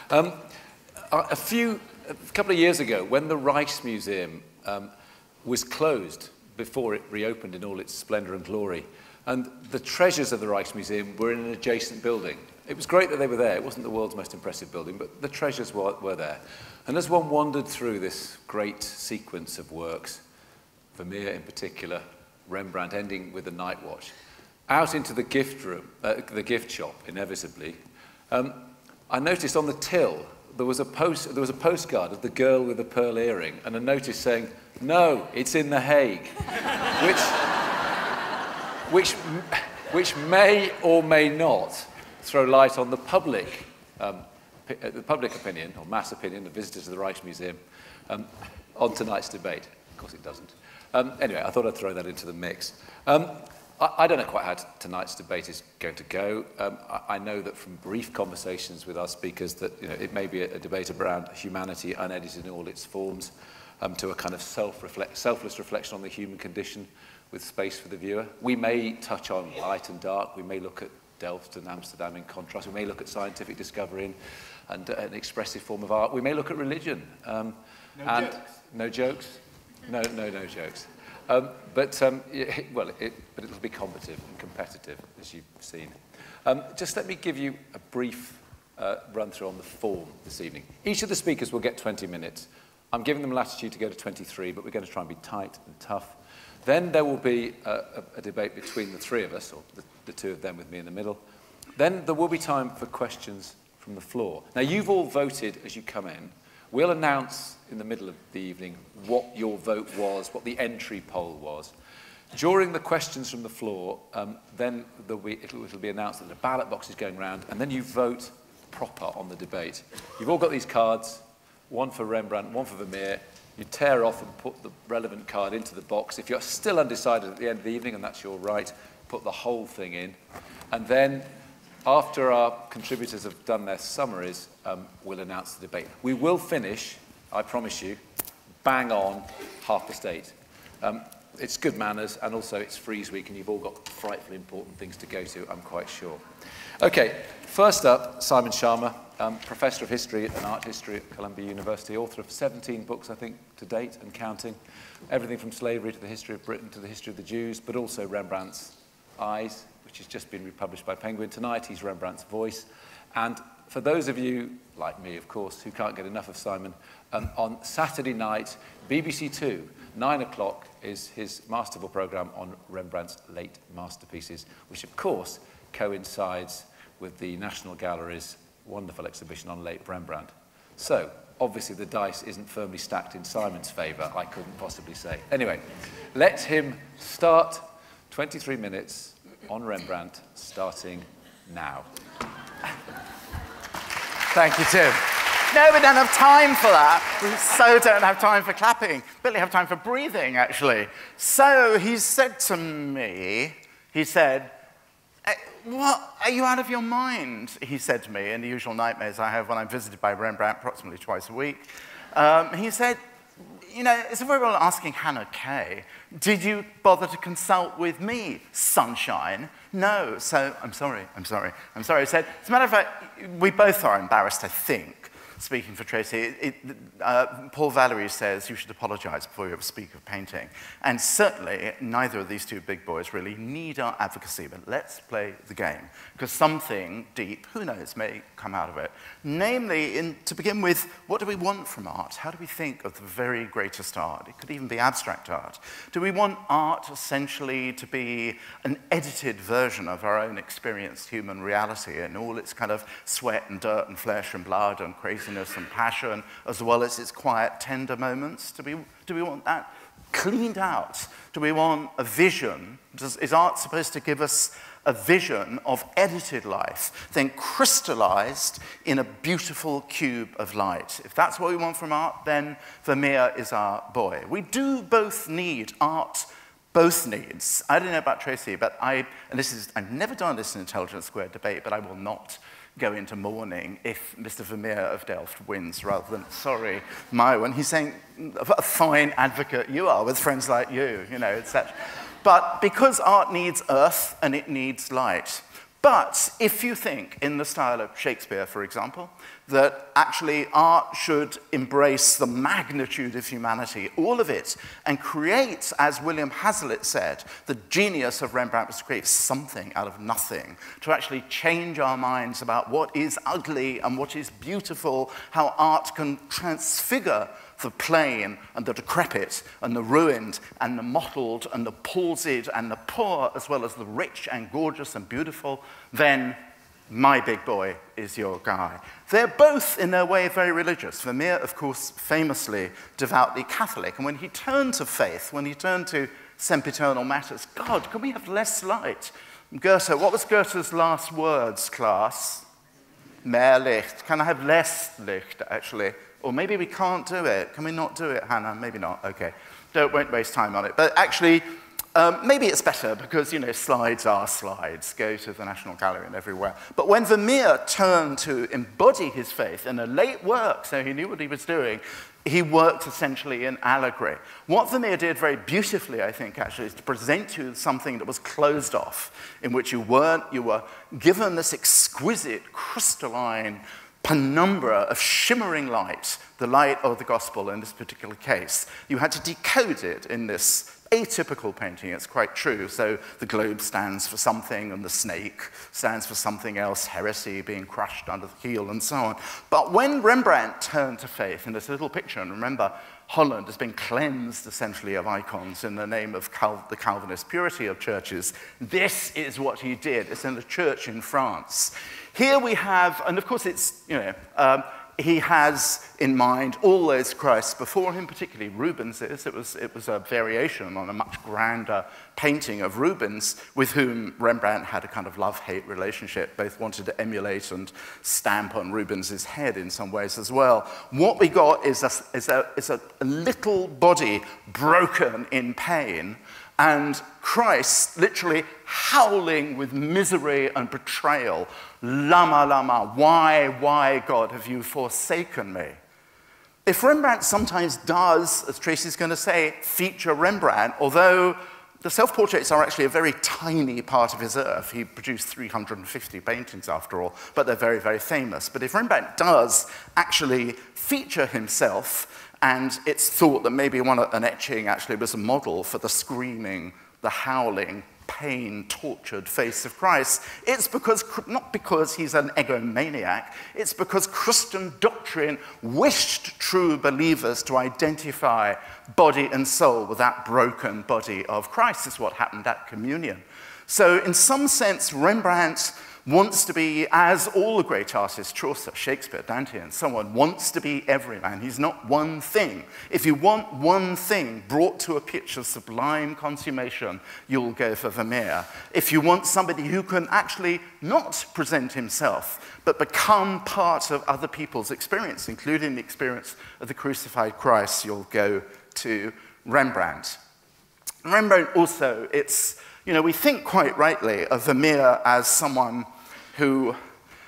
A couple of years ago, when the Rijksmuseum was closed before it reopened in all its splendor and glory, and the treasures of the Rijksmuseum were in an adjacent building. It was great that they were there. It wasn't the world's most impressive building, but the treasures were there. And as one wandered through this great sequence of works, Vermeer in particular, Rembrandt ending with the Night Watch, out into the gift room, the gift shop, inevitably, I noticed on the till there was a postcard of the girl with the pearl earring and a notice saying, "No, it's in The Hague," which may or may not throw light on the public opinion, or mass opinion of visitors to the Rijksmuseum on tonight's debate. Of course it doesn't. Anyway, I thought I'd throw that into the mix. I don't know quite how tonight's debate is going to go. I know that from brief conversations with our speakers that it may be a debate around humanity unedited in all its forms, to a kind of selfless reflection on the human condition with space for the viewer. We may touch on light and dark. We may look at Delft and Amsterdam in contrast. We may look at scientific discovery and an expressive form of art. We may look at religion. No jokes? No jokes. But it'll be combative and competitive, as you've seen. Just let me give you a brief run-through on the form this evening. Each of the speakers will get 20 minutes. I'm giving them latitude to go to 23, but we're going to try and be tight and tough. Then there will be a debate between the three of us, or the two of them with me in the middle. Then there will be time for questions from the floor. Now, you've all voted as you come in. We'll announce in the middle of the evening what your vote was, what the entry poll was. During the questions from the floor, then it'll be announced that the ballot box is going round, and then you vote proper on the debate. You've all got these cards, one for Rembrandt, one for Vermeer. You tear off and put the relevant card into the box. If you're still undecided at the end of the evening, and that's your right, put the whole thing in. And then, after our contributors have done their summaries, we'll announce the debate. We will finish, I promise you, bang on 8:30. It's good manners, and also it's Freeze Week, and you've all got frightfully important things to go to, I'm quite sure. Okay, first up, Simon Sharma, Professor of History and Art History at Columbia University, author of 17 books, I think, to date, and counting. Everything from slavery to the history of Britain to the history of the Jews, but also Rembrandt's Eyes, which has just been republished by Penguin. Tonight, he's Rembrandt's Voice. And for those of you, like me, of course, who can't get enough of Simon, on Saturday night, BBC Two, 9 o'clock, is his masterful programme on Rembrandt's late masterpieces, which, of course, coincides with the National Gallery's wonderful exhibition on late Rembrandt. So, obviously, the dice isn't firmly stacked in Simon's favour, I couldn't possibly say. Anyway, let him start 23 minutes on Rembrandt, starting now. Thank you, Tim. No, we don't have time for that. We so don't have time for clapping. Barely have time for breathing, actually. So he said to me, "What, are you out of your mind?" he said to me, in the usual nightmares I have when I'm visited by Rembrandt approximately twice a week. He said, it's very well asking Hannah Kay, "Did you bother to consult with me, sunshine?" No, so I'm sorry. He said, as a matter of fact, we both are embarrassed, I think, speaking for Tracy. Paul Valery says you should apologize before you ever speak of painting. And certainly, neither of these two big boys really need our advocacy, but let's play the game. Because something deep, who knows, may come out of it. Namely, to begin with, what do we want from art? How do we think of the very greatest art? It could even be abstract art. Do we want art essentially to be an edited version of our own experienced human reality and all its kind of sweat and dirt and flesh and blood and craziness and passion, as well as its quiet, tender moments? Do we want that cleaned out? Do we want a vision? Is art supposed to give us a vision of edited life, then crystallized in a beautiful cube of light? If that's what we want from art, then Vermeer is our boy. We do both need art, both needs. I don't know about Tracy, but I've never done this in Intelligence Squared debate, but I will not go into mourning if Mr. Vermeer of Delft wins rather than, sorry, my one. He's saying, a fine advocate you are with friends like you, etc. But because art needs earth and it needs light, But if you think, in the style of Shakespeare, for example, that actually art should embrace the magnitude of humanity, all of it, and create, as William Hazlitt said, the genius of Rembrandt was to create something out of nothing, to actually change our minds about what is ugly and what is beautiful, how art can transfigure the plain and the decrepit and the ruined and the mottled and the palsied and the poor, as well as the rich and gorgeous and beautiful, then my big boy is your guy. They're both, in their way, very religious. Vermeer, of course, famously devoutly Catholic. And when he turned to faith, when he turned to sempiternal matters, God, can we have less light? Goethe, what was Goethe's last words, class? Mehr Licht. Can I have less Licht, actually? Or maybe we can't do it. Can we not do it, Hannah? Maybe not. Okay. Won't waste time on it. But actually, maybe it's better because, you know, slides are slides. Go to the National Gallery and everywhere. But when Vermeer turned to embody his faith in a late work, so he knew what he was doing, he worked essentially in allegory. What Vermeer did very beautifully, I think, actually, is to present you something that was closed off, in which you were given this exquisite, crystalline penumbra of shimmering light, the light of the gospel in this particular case. You had to decode it in this atypical painting, it's quite true. So the globe stands for something, and the snake stands for something else, heresy being crushed under the heel, and so on. But when Rembrandt turned to faith in this little picture, and remember, Holland has been cleansed, essentially, of icons in the name of the Calvinist purity of churches. This is what he did. It's in a church in France. Here we have, and of course it's, you know, he has in mind all those Christs before him, particularly Rubens's. It was a variation on a much grander painting of Rubens, with whom Rembrandt had a kind of love-hate relationship, both wanted to emulate and stamp on Rubens's head in some ways as well. What we got is a little body broken in pain, and Christ literally howling with misery and betrayal. Lama, lama, why, God, have you forsaken me? If Rembrandt sometimes does, as Tracy's going to say, feature Rembrandt, although the self-portraits are actually a very tiny part of his oeuvre. He produced 350 paintings, after all, but they're very, very famous. But if Rembrandt does actually feature himself, and it's thought that maybe an etching actually was a model for the screaming, the howling, pain-tortured face of Christ, it's because, not because he's an egomaniac, it's because Christian doctrine wished true believers to identify body and soul with that broken body of Christ. This is what happened at communion. So in some sense, Rembrandt wants to be, as all the great artists, Chaucer, Shakespeare, Dante, and so on, wants to be every man. He's not one thing. If you want one thing brought to a pitch of sublime consummation, you'll go for Vermeer. If you want somebody who can actually not present himself, but become part of other people's experience, including the experience of the crucified Christ, you'll go to Rembrandt. Rembrandt also, you know, we think quite rightly of Vermeer as someone who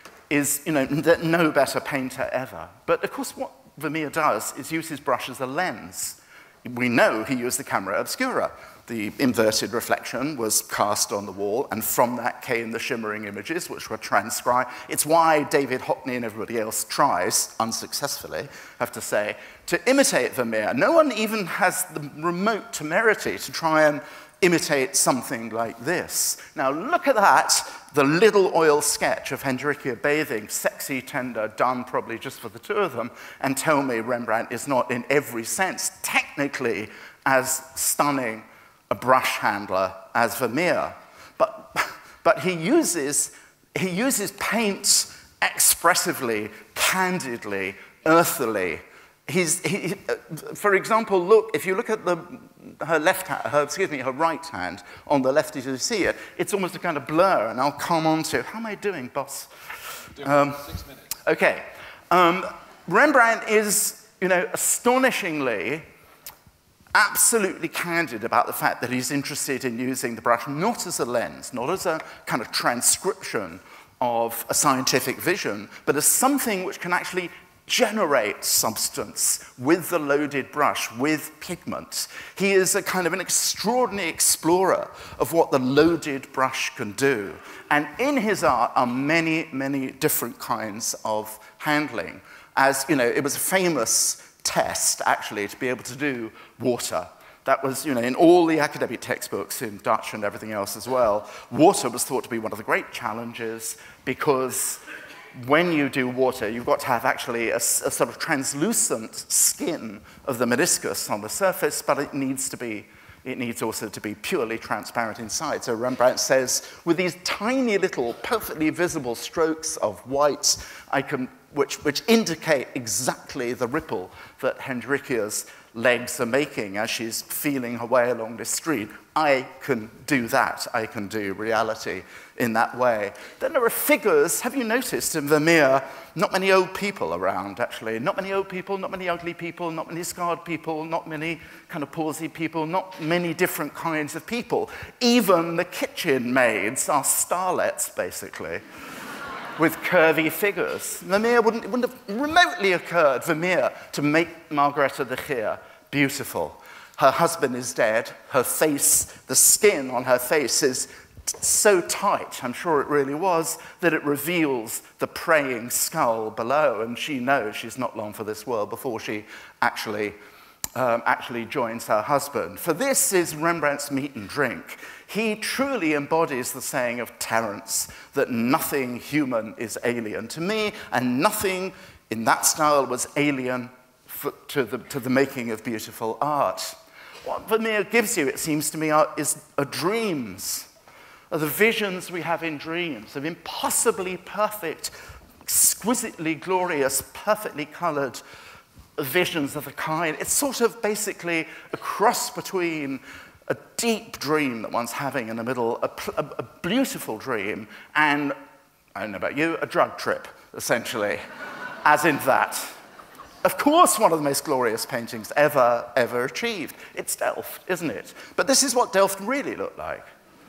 is, you know, no better painter ever. But of course what Vermeer does is use his brush as a lens. We know he used the camera obscura. The inverted reflection was cast on the wall, and from that came the shimmering images, which were transcribed. It's why David Hockney and everybody else tries, unsuccessfully, I have to say, to imitate Vermeer. No one even has the remote temerity to try and imitate something like this. Now look at that, the little oil sketch of Hendrikia bathing, sexy, tender, done probably just for the two of them, and tell me Rembrandt is not in every sense technically as stunning a brush handler as Vermeer. But he uses paints expressively, candidly, earthily. For example, look, if you look at her right hand on the left, as you see it, it's almost a kind of blur, and I'll come on to, how am I doing, boss? 6 minutes. Okay. Rembrandt is, you know, astonishingly, absolutely candid about the fact that he's interested in using the brush not as a lens, not as a kind of transcription of a scientific vision, but as something which can actually generate substance with the loaded brush, with pigment. He is a kind of an extraordinary explorer of what the loaded brush can do. And in his art are many, many different kinds of handling. As, you know, it was a famous test, actually, to be able to do water. That was, you know, in all the academic textbooks, in Dutch and everything else as well, water was thought to be one of the great challenges because when you do water, you've got to have actually a sort of translucent skin of the meniscus on the surface, but it needs also to be purely transparent inside. So Rembrandt says, with these tiny little, perfectly visible strokes of white, which indicate exactly the ripple that Hendrikia's legs are making as she's feeling her way along this street. I can do that. I can do reality in that way. Then there are figures. Have you noticed in Vermeer, not many old people around, actually. Not many old people, not many ugly people, not many scarred people, not many kind of palsy people, not many different kinds of people. Even the kitchen maids are starlets, basically, with curvy figures. Vermeer it wouldn't have remotely occurred, Vermeer, to make Margaretha de Geer beautiful. Her husband is dead. Her face, the skin on her face is so tight, I'm sure it really was, that it reveals the praying skull below, and she knows she's not long for this world before she actually joins her husband. For this is Rembrandt's meat and drink. He truly embodies the saying of Terence that nothing human is alien to me, and nothing in that style was alien to the making of beautiful art. What Vermeer gives you, it seems to me, are dreams, are the visions we have in dreams of impossibly perfect, exquisitely glorious, perfectly colored visions of the kind. It's sort of basically a cross between a deep dream that one's having in the middle, a beautiful dream, and, I don't know about you, a drug trip, essentially, as in that. Of course, one of the most glorious paintings ever achieved. It's Delft, isn't it? But this is what Delft really looked like.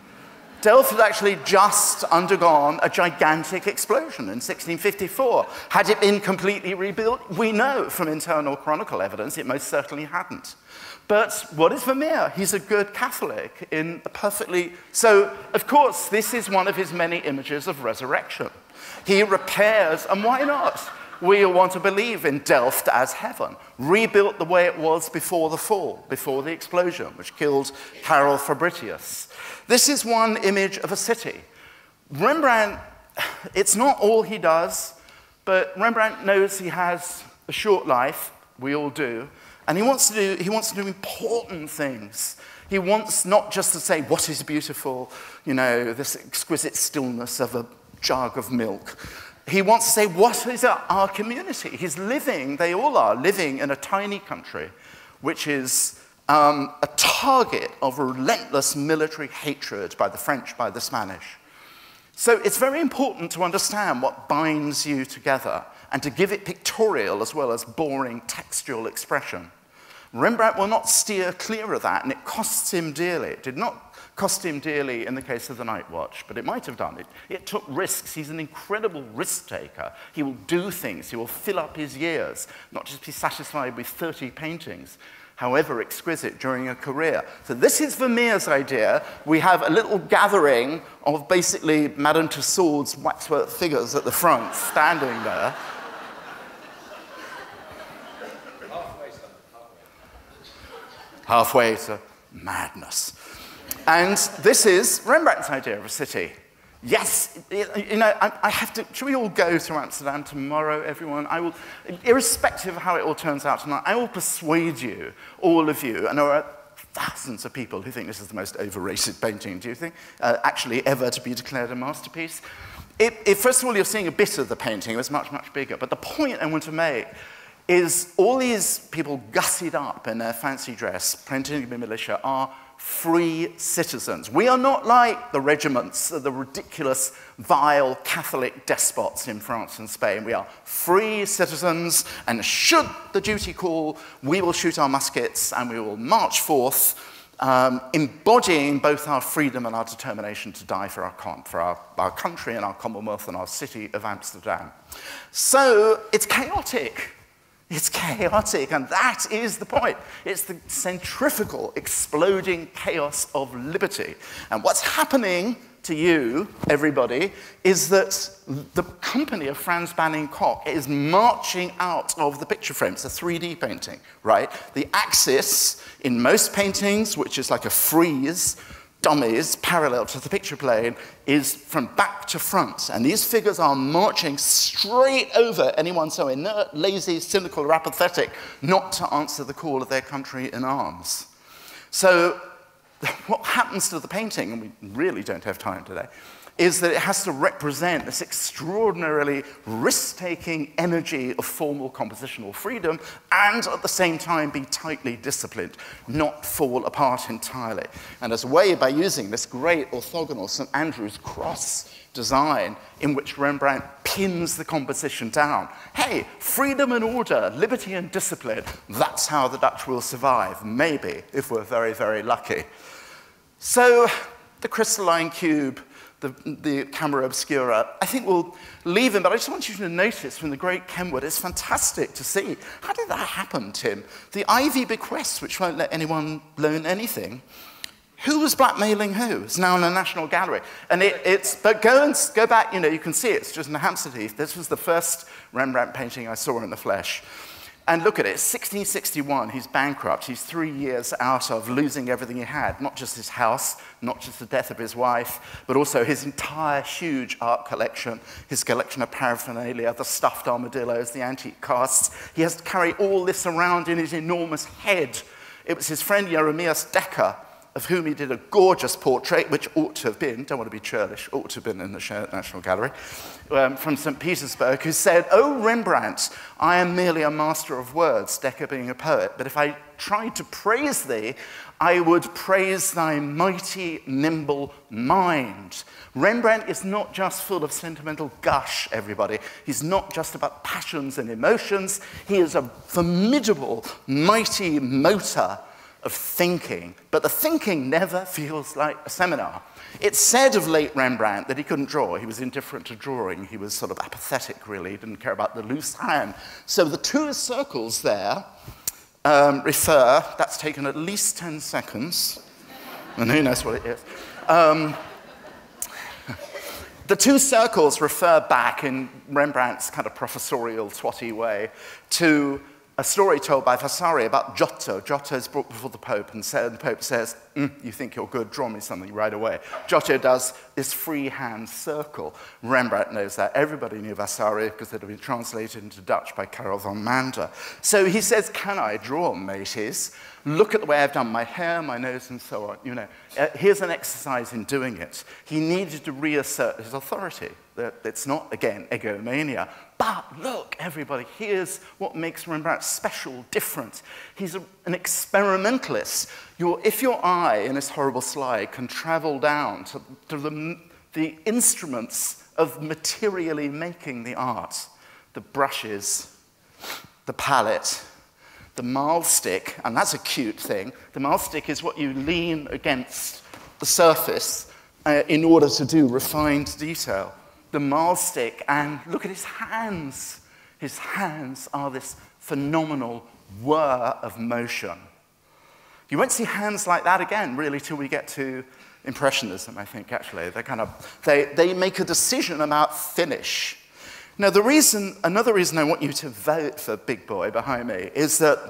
Delft had actually just undergone a gigantic explosion in 1654. Had it been completely rebuilt? We know from internal chronicle evidence it most certainly hadn't. But what is Vermeer? He's a good Catholic in a perfectly... So, of course, this is one of his many images of resurrection. He repairs, and why not? We want to believe in Delft as heaven, rebuilt the way it was before the fall, before the explosion, which killed Karel Fabritius. This is one image of a city. Rembrandt, it's not all he does, but Rembrandt knows he has a short life, we all do, and he wants to do important things. He wants not just to say, what is beautiful, you know, this exquisite stillness of a jug of milk. He wants to say, what is our community? He's living, they all are, living in a tiny country, which is a target of relentless military hatred by the French, by the Spanish. So it's very important to understand what binds you together and to give it pictorial as well as boring textual expression. Rembrandt will not steer clear of that, and it costs him dearly. It did not cost him dearly in the case of the Night Watch, but it might have done it. It took risks. He's an incredible risk taker. He will do things. He will fill up his years, not just be satisfied with 30 paintings, however exquisite, during a career. So this is Vermeer's idea. We have a little gathering of basically Madame Tussauds waxwork figures at the front, standing there. Halfway to madness. And this is Rembrandt's idea of a city. Yes, you know, I have to, should we all go to Amsterdam tomorrow, everyone? I will, irrespective of how it all turns out tonight, I will persuade you, all of you, and there are thousands of people who think this is the most overrated painting, do you think, actually ever to be declared a masterpiece. First of all, you're seeing a bit of the painting. It was much, much bigger. But the point I want to make is all these people gussied up in their fancy dress, pretending to be militia, are free citizens. We are not like the regiments, the ridiculous, vile Catholic despots in France and Spain. We are free citizens, and should the duty call, we will shoot our muskets and we will march forth embodying both our freedom and our determination to die for our country and our Commonwealth and our city of Amsterdam. So it's chaotic. It's chaotic, and that is the point. It's the centrifugal, exploding chaos of liberty. And what's happening to you, everybody, is that the company of Frans Banning Koch is marching out of the picture frame. It's a 3D painting, right? The axis in most paintings, which is like a frieze, dummies parallel to the picture plane, is from back to front. And these figures are marching straight over anyone so inert, lazy, cynical, or apathetic not to answer the call of their country in arms. So what happens to the painting, and we really don't have time today, is that it has to represent this extraordinarily risk-taking energy of formal compositional freedom and at the same time be tightly disciplined, not fall apart entirely. And as a way, by using this great orthogonal St. Andrew's cross design in which Rembrandt pins the composition down. Hey, freedom and order, liberty and discipline, that's how the Dutch will survive, maybe, if we're very, very lucky. So the crystalline cube, the camera obscura, I think we'll leave him, but I just want you to notice from the great Kenwood, it's fantastic to see. How did that happen, Tim? The Ivy bequest, which won't let anyone loan anything, who was blackmailing who? It's now in the National Gallery. And but go back, you know, you can see it's just in Hampstead Heath. This was the first Rembrandt painting I saw in the flesh. And look at it, 1661, he's bankrupt. He's 3 years out of losing everything he had, not just his house, not just the death of his wife, but also his entire huge art collection, his collection of paraphernalia, the stuffed armadillos, the antique casts. He has to carry all this around in his enormous head. It was his friend Jeremias Dekker, of whom he did a gorgeous portrait, which ought to have been, don't want to be churlish, ought to have been in the National Gallery, from St. Petersburg, who said, "Oh, Rembrandt, I am merely a master of words," Dekker being a poet, "but if I tried to praise thee, I would praise thy mighty, nimble mind." Rembrandt is not just full of sentimental gush, everybody. He's not just about passions and emotions. He is a formidable, mighty motor of thinking, but the thinking never feels like a seminar. It's said of late Rembrandt that he couldn't draw. He was indifferent to drawing. He was sort of apathetic, really. He didn't care about the loose hand. So the two circles there refer, that's taken at least 10 seconds, and who knows what it is. The two circles refer back in Rembrandt's kind of professorial, twatty way to a story told by Vasari about Giotto. Giotto is brought before the Pope, and the Pope says, "You think you're good, draw me something right away." Giotto does this freehand circle. Rembrandt knows that. Everybody knew Vasari because it had been translated into Dutch by Karel van Mander. So he says, "Can I draw, mateys? Look at the way I've done my hair, my nose, and so on. You know, here's an exercise in doing it." He needed to reassert his authority. That it's not, again, egomania. But look, everybody, here's what makes Rembrandt special, different. He's an experimentalist. If your eye in this horrible slide can travel down to the instruments of materially making the art, the brushes, the palette, the mahl stick, and that's a cute thing. The mahl stick is what you lean against the surface in order to do refined detail. The mahl stick, and look at his hands. His hands are this phenomenal whir of motion. You won't see hands like that again, really, till we get to Impressionism, I think, actually. They make a decision about finish. Now, another reason I want you to vote for Big Boy behind me is that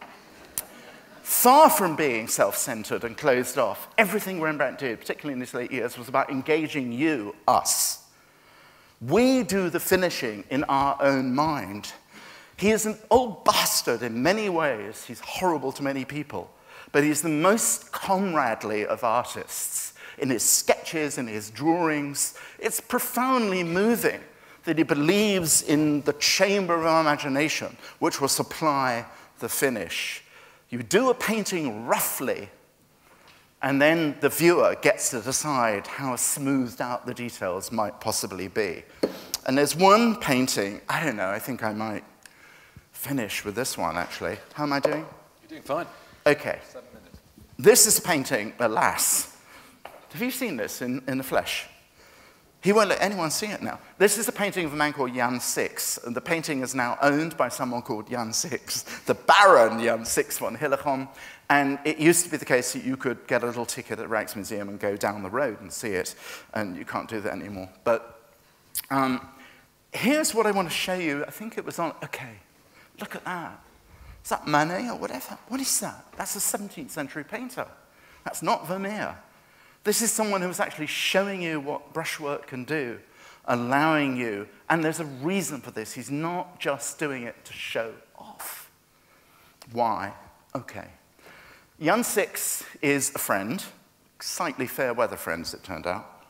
far from being self-centered and closed off, everything Rembrandt did, particularly in his late years, was about engaging you, us. We do the finishing in our own mind. He is an old bastard in many ways. He's horrible to many people. But he's the most comradely of artists. In his sketches, in his drawings, it's profoundly moving that he believes in the chamber of our imagination, which will supply the finish. You do a painting roughly, and then the viewer gets to decide how smoothed out the details might possibly be. And there's one painting, I don't know, I think I might finish with this one, actually. How am I doing? You're doing fine. Okay. 7 minutes. This is a painting, alas. Have you seen this in the flesh? He won't let anyone see it now. This is a painting of a man called Jan Six, and the painting is now owned by someone called Jan Six, the Baron Jan Six von Hillegom, and it used to be the case that you could get a little ticket at Rijksmuseum and go down the road and see it, and you can't do that anymore. But here's what I want to show you. I think it was on, okay, look at that. Is that Manet or whatever? What is that? That's a 17th century painter. That's not Vermeer. This is someone who's actually showing you what brushwork can do, allowing you, and there's a reason for this. He's not just doing it to show off. Why? Okay. Jan Six is a friend, slightly fair weather friends, it turned out.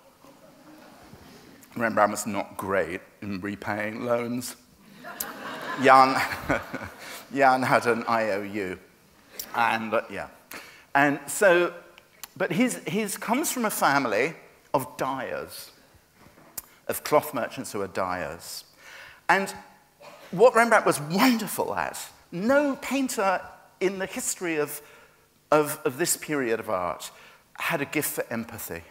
Rembrandt was not great in repaying loans. Jan had an IOU, and yeah. And so, but he's comes from a family of dyers, of cloth merchants who are dyers. And what Rembrandt was wonderful at, no painter in the history of this period of art had a gift for empathy.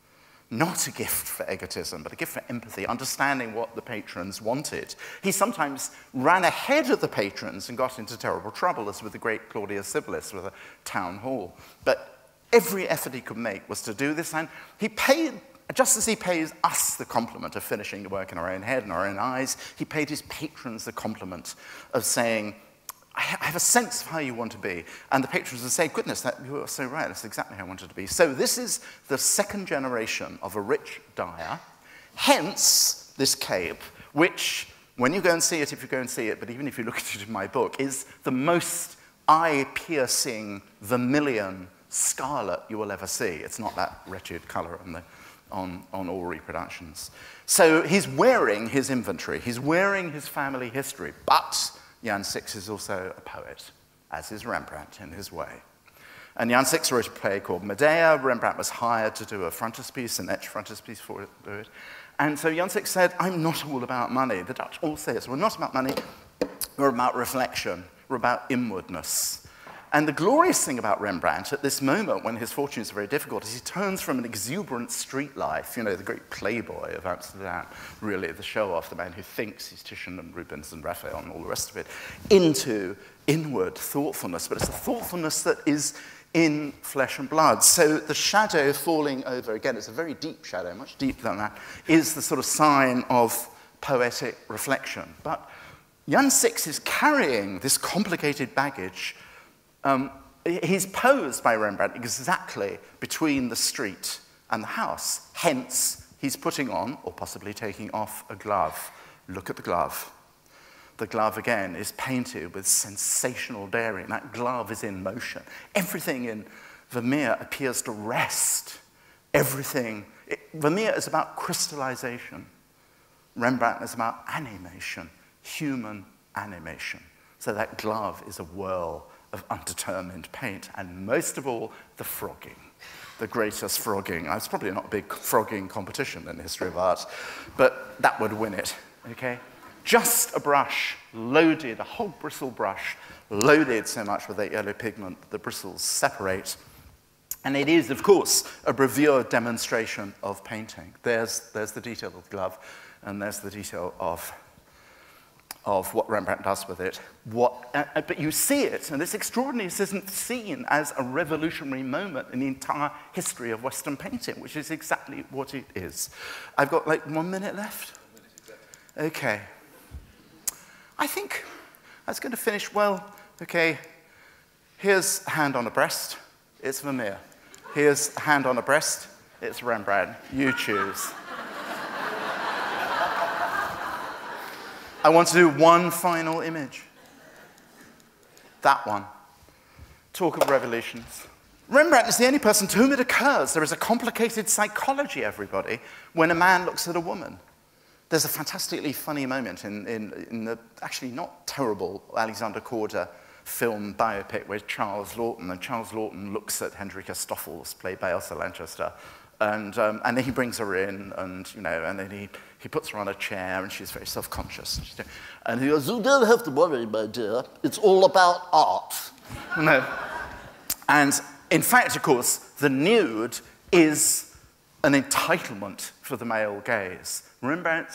Not a gift for egotism, but a gift for empathy, understanding what the patrons wanted. He sometimes ran ahead of the patrons and got into terrible trouble, as with the great Claudius Civilis with a town hall. But every effort he could make was to do this, and he paid, just as he pays us the compliment of finishing the work in our own head and our own eyes, he paid his patrons the compliment of saying, I have a sense of how you want to be. And the patrons would say, goodness, you are so right, that's exactly how I wanted to be. So this is the second generation of a rich dyer, hence this cape, which, when you go and see it, if you go and see it, but even if you look at it in my book, is the most eye-piercing vermilion scarlet you will ever see. It's not that wretched color on all reproductions. So he's wearing his inventory, he's wearing his family history, but Jan Six is also a poet, as is Rembrandt in his way. And Jan Six wrote a play called Medea. Rembrandt was hired to do a frontispiece, an etched frontispiece for it. And so Jan Six said, I'm not all about money. The Dutch all say this. We're not about money. We're about reflection. We're about inwardness. And the glorious thing about Rembrandt at this moment, when his fortunes are very difficult, is he turns from an exuberant street life, you know, the great playboy of Amsterdam, really the show-off, the man who thinks he's Titian and Rubens and Raphael and all the rest of it, into inward thoughtfulness. But it's a thoughtfulness that is in flesh and blood. So the shadow falling over, again, it's a very deep shadow, much deeper than that, is the sort of sign of poetic reflection. But Jan Six is carrying this complicated baggage. He's posed by Rembrandt exactly between the street and the house. Hence, he's putting on, or possibly taking off, a glove. Look at the glove. The glove, again, is painted with sensational daring. That glove is in motion. Everything in Vermeer appears to rest. Vermeer is about crystallization. Rembrandt is about animation, human animation. So that glove is a whirl of undetermined paint, and most of all, the frogging, the greatest frogging. It's probably not a big frogging competition in the history of art, but that would win it, okay? Just a brush, loaded, a whole bristle brush, loaded so much with that yellow pigment, the bristles separate. And it is, of course, a bravura demonstration of painting. There's the detail of the glove, and there's the detail of what Rembrandt does with it. But you see it, and it's extraordinary. This isn't seen as a revolutionary moment in the entire history of Western painting, which is exactly what it is. I've got like 1 minute left. Okay. I think I was going to finish, well, okay, here's hand on a breast, it's Vermeer. Here's hand on a breast, it's Rembrandt. You choose. I want to do one final image. That one. Talk of revolutions. Rembrandt is the only person to whom it occurs. There is a complicated psychology, everybody, when a man looks at a woman. There's a fantastically funny moment in the actually not terrible Alexander Korda film biopic with Charles Laughton, and Charles Laughton looks at Hendrika Stoffels, played by Elsa Lanchester, and then he brings her in, and and then he puts her on a chair, and she's very self-conscious. And he goes, "You don't have to worry, my dear. It's all about art." And in fact, of course, the nude is an entitlement for the male gaze. Rembrandt,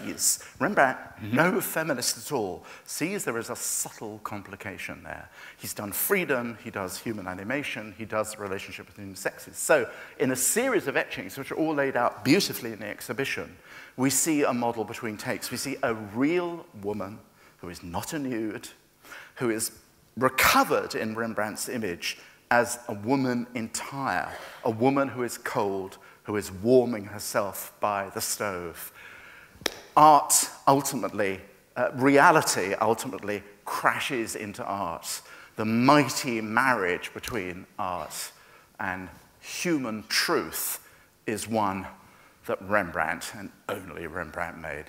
no feminist at all, sees there is a subtle complication there. He's done freedom, he does human animation, he does the relationship between the sexes. So in a series of etchings, which are all laid out beautifully in the exhibition, we see a model between takes. We see a real woman who is not a nude, who is recovered in Rembrandt's image as a woman entire, a woman who is cold, who is warming herself by the stove. Art ultimately, reality ultimately crashes into art. The mighty marriage between art and human truth is one that Rembrandt, and only Rembrandt, made.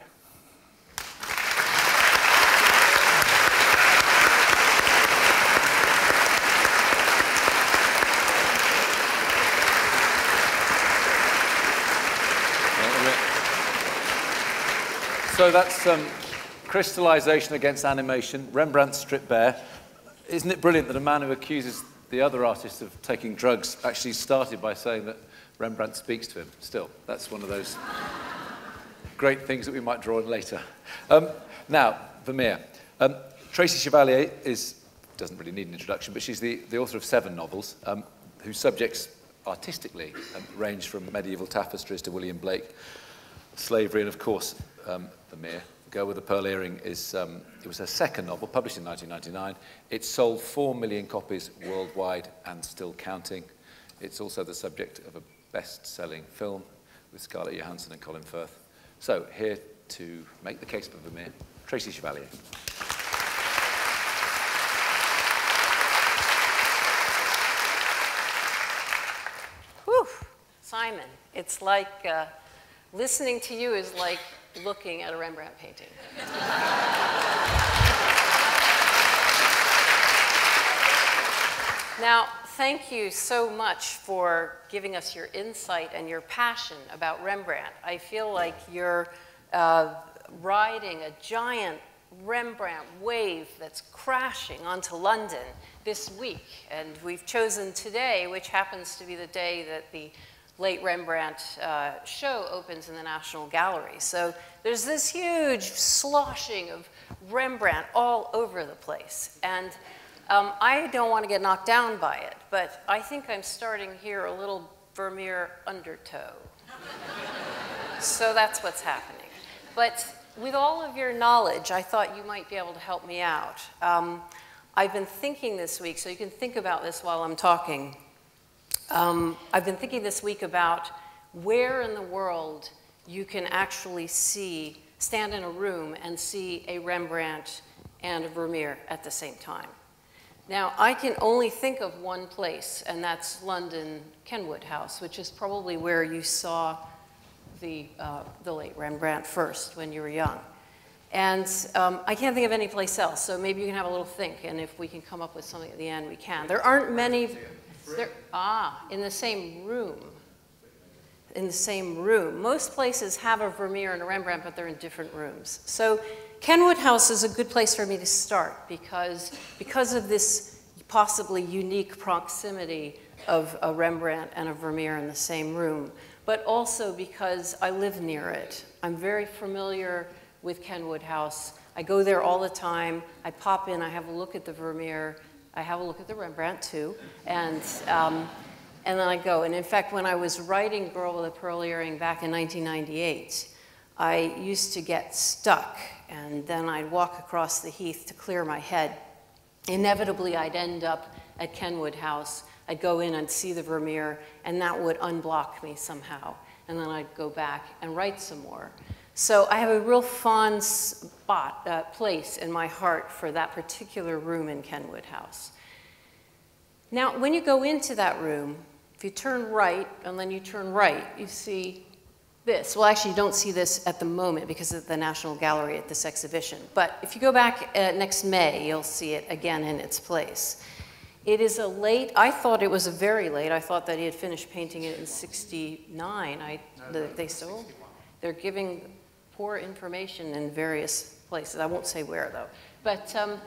So that's crystallization against animation, Rembrandt stripped bare. Isn't it brilliant that a man who accuses the other artist of taking drugs actually started by saying that Rembrandt speaks to him still? That's one of those great things that we might draw on later. Now, Vermeer. Tracy Chevalier doesn't really need an introduction, but she's the author of 7 novels, whose subjects artistically range from medieval tapestries to William Blake, slavery, and of course, Vermeer. Girl with the Pearl Earring it was her second novel, published in 1999. It sold 4 million copies worldwide and still counting. It's also the subject of a best-selling film with Scarlett Johansson and Colin Firth. So, here to make the case for Vermeer, Tracy Chevalier. Whew, Simon, it's like listening to you is like looking at a Rembrandt painting. Now, thank you so much for giving us your insight and your passion about Rembrandt. I feel like you're riding a giant Rembrandt wave that's crashing onto London this week. And we've chosen today, which happens to be the day that the late Rembrandt show opens in the National Gallery. So there's this huge sloshing of Rembrandt all over the place. And I don't want to get knocked down by it, but I think I'm starting here a little Vermeer undertow. So that's what's happening. But with all of your knowledge, I thought you might be able to help me out. I've been thinking this week, so you can think about this while I'm talking. I've been thinking this week about where in the world you can actually stand in a room and see a Rembrandt and a Vermeer at the same time. Now, I can only think of one place, and that's London Kenwood House, which is probably where you saw the late Rembrandt first when you were young. And I can't think of any place else, so maybe you can have a little think, and if we can come up with something at the end, we can. There aren't many... in the same room. In the same room. Most places have a Vermeer and a Rembrandt, but they're in different rooms. So Kenwood House is a good place for me to start because of this possibly unique proximity of a Rembrandt and a Vermeer in the same room, but also because I live near it. I'm very familiar with Kenwood House. I go there all the time. I pop in, I have a look at the Vermeer, I have a look at the Rembrandt too, and then I go. And in fact, when I was writing Girl with a Pearl Earring back in 1998, I used to get stuck, and then I'd walk across the heath to clear my head. Inevitably, I'd end up at Kenwood House. I'd go in and see the Vermeer, and that would unblock me somehow. And then I'd go back and write some more. So I have a real fond place in my heart for that particular room in Kenwood House. Now, when you go into that room, if you turn right and then you turn right, you see this. Well, actually, you don't see this at the moment because of the National Gallery at this exhibition. But if you go back next May, you'll see it again in its place. It is I thought it was a very late. I thought that he had finished painting it in '69. They're giving poor information in various places. I won't say where, though. But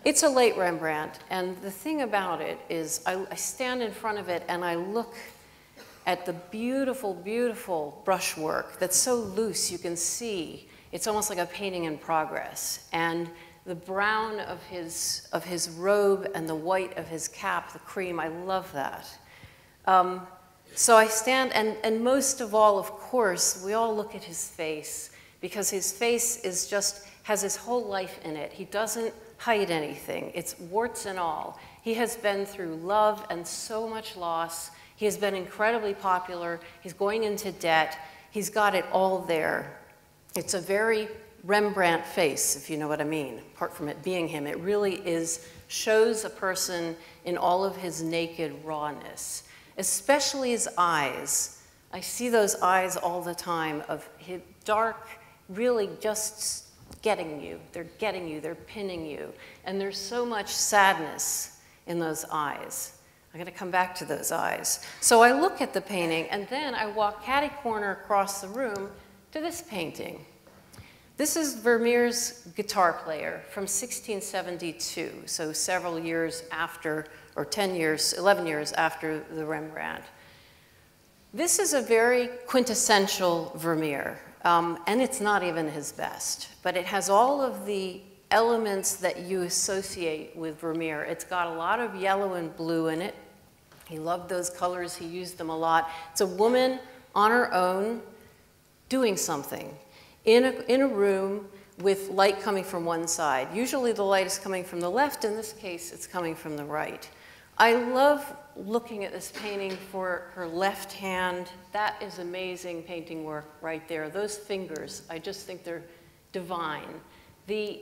It's a late Rembrandt, and the thing about it is I stand in front of it and I look at the beautiful, beautiful brushwork that's so loose you can see. It's almost like a painting in progress. And the brown of his robe and the white of his cap, the cream, I love that. So I stand, and most of all, of course, we all look at his face, because his face is just, has his whole life in it. He doesn't hide anything. It's warts and all. He has been through love and so much loss. He has been incredibly popular. He's going into debt. He's got it all there. It's a very Rembrandt face, if you know what I mean, apart from it being him. It really shows a person in all of his naked rawness, especially his eyes. I see those eyes all the time of his dark, really just getting you. They're getting you, they're pinning you. And there's so much sadness in those eyes. I'm going to come back to those eyes. So I look at the painting, and then I walk catty-corner across the room to this painting. This is Vermeer's Guitar Player from 1672, so several years after, or 10 years, 11 years after the Rembrandt. This is a very quintessential Vermeer, and it's not even his best, but it has all of the elements that you associate with Vermeer. It's got a lot of yellow and blue in it. He loved those colors, he used them a lot. It's a woman on her own doing something in a room with light coming from one side. Usually the light is coming from the left, in this case it's coming from the right. I love looking at this painting for her left hand. That is amazing painting work right there. Those fingers, I just think they're divine. The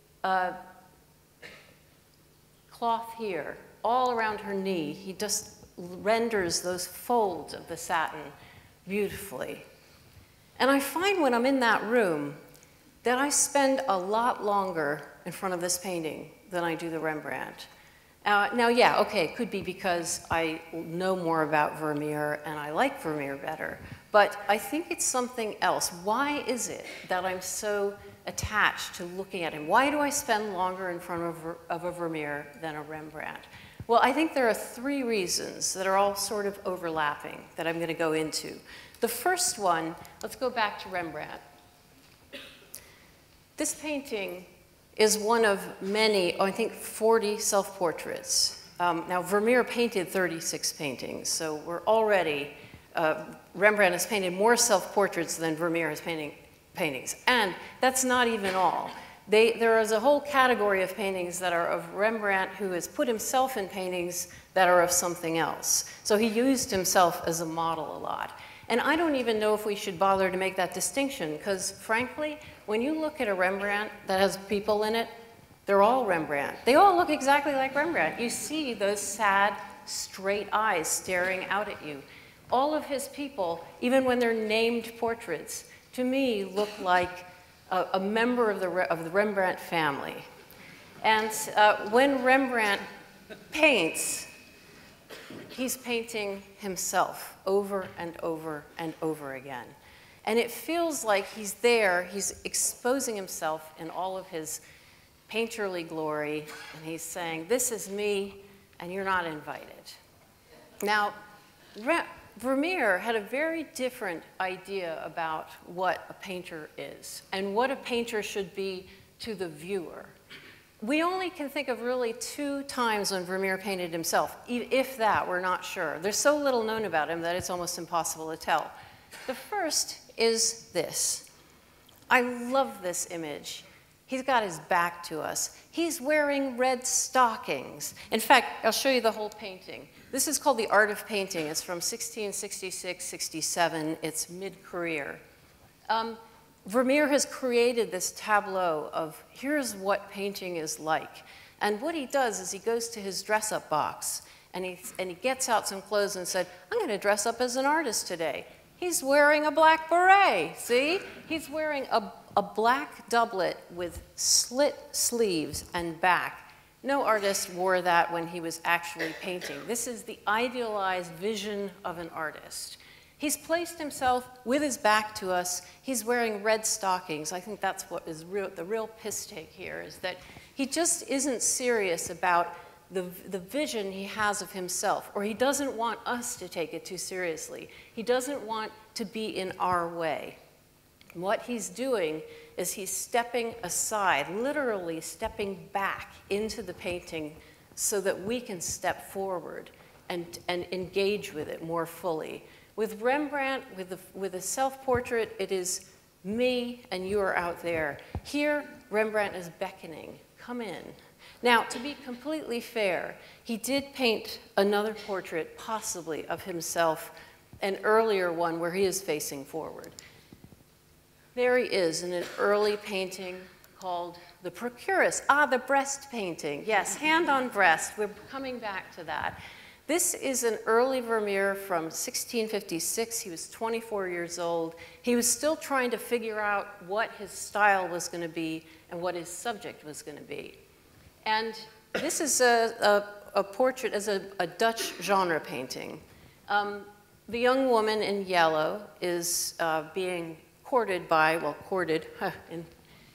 cloth here, all around her knee, he just renders those folds of the satin beautifully. And I find when I'm in that room that I spend a lot longer in front of this painting than I do the Rembrandt. Now, yeah, okay, it could be because I know more about Vermeer and I like Vermeer better, but I think it's something else. Why is it that I'm so attached to looking at him? Why do I spend longer in front of a Vermeer than a Rembrandt? Well, I think there are three reasons that are all sort of overlapping that I'm going to go into. The first one, let's go back to Rembrandt. This painting is one of many, I think 40 self-portraits. Now, Vermeer painted 36 paintings, so we're already, Rembrandt has painted more self-portraits than Vermeer has paintings. And that's not even all. There is a whole category of paintings that are of Rembrandt who has put himself in paintings that are of something else. So he used himself as a model a lot. And I don't even know if we should bother to make that distinction, because frankly, when you look at a Rembrandt that has people in it, they're all Rembrandt. They all look exactly like Rembrandt. You see those sad, straight eyes staring out at you. All of his people, even when they're named portraits, to me look like a member of the Rembrandt family. And when Rembrandt paints, he's painting himself over and over and over again. And it feels like he's there, he's exposing himself in all of his painterly glory, and he's saying, this is me, and you're not invited. Now, Vermeer had a very different idea about what a painter is and what a painter should be to the viewer. We only can think of really 2 times when Vermeer painted himself, if that, we're not sure. There's so little known about him that it's almost impossible to tell. The first is this. I love this image. He's got his back to us. He's wearing red stockings. In fact, I'll show you the whole painting. This is called The Art of Painting. It's from 1666-67. It's mid-career. Vermeer has created this tableau of here's what painting is like. And what he does is he goes to his dress-up box and he gets out some clothes and said, I'm going to dress up as an artist today. He's wearing a black beret, see? He's wearing a black doublet with slit sleeves and back. No artist wore that when he was actually painting. This is the idealized vision of an artist. He's placed himself with his back to us. He's wearing red stockings. I think that's what is the real piss take here, is that He just isn't serious about the vision he has of himself, or he doesn't want us to take it too seriously. He doesn't want to be in our way. What he's doing is he's stepping aside, literally stepping back into the painting so that we can step forward and engage with it more fully. With Rembrandt, with a self-portrait, it is me and you are out there. Here, Rembrandt is beckoning, come in. Now, to be completely fair, he did paint another portrait, possibly, of himself, an earlier one where he is facing forward. There he is in an early painting called The Procuress. Ah, the breast painting. Yes, hand on breast. We're coming back to that. This is an early Vermeer from 1656. He was 24 years old. He was still trying to figure out what his style was going to be and what his subject was going to be. And this is a portrait as a Dutch genre painting. The young woman in yellow is being courted by, well, courted in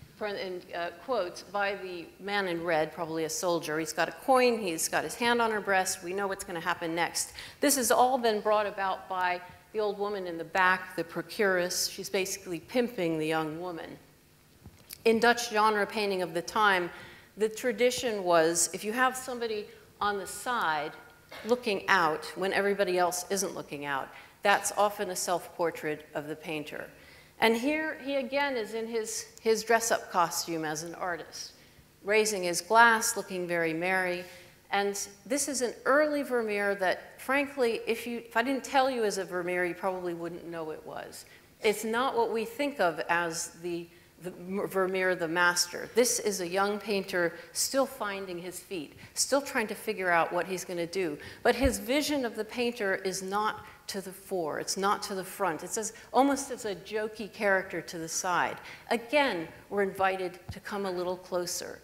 quotes, by the man in red, probably a soldier. He's got a coin, he's got his hand on her breast, we know what's going to happen next. This has all been brought about by the old woman in the back, the procuress. She's basically pimping the young woman. In Dutch genre painting of the time, the tradition was if you have somebody on the side looking out when everybody else isn't looking out, that's often a self-portrait of the painter. And here he again is in his dress-up costume as an artist, raising his glass, looking very merry. And this is an early Vermeer that, frankly, if I didn't tell you as a Vermeer, you probably wouldn't know it was. It's not what we think of as the Vermeer the master. This is a young painter still finding his feet, still trying to figure out what he's going to do. But his vision of the painter is not to the fore, it's not to the front. It's almost as a jokey character to the side. Again, we're invited to come a little closer.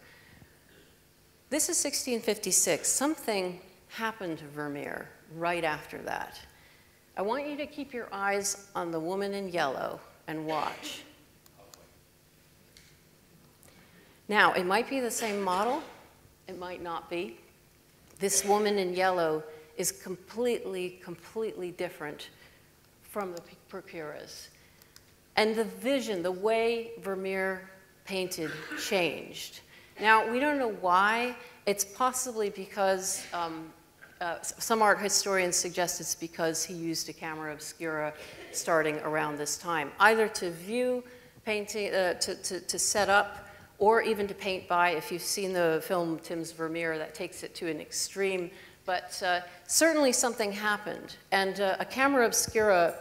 This is 1656. Something happened to Vermeer right after that. I want you to keep your eyes on the woman in yellow and watch. Now, it might be the same model, it might not be. This woman in yellow is completely, completely different from the procuress. And the vision, the way Vermeer painted changed. Now, we don't know why. It's possibly because some art historians suggest it's because he used a camera obscura starting around this time, either to view painting, to set up, or even to paint by. If you've seen the film Tim's Vermeer, that takes it to an extreme. But certainly something happened. And a camera obscura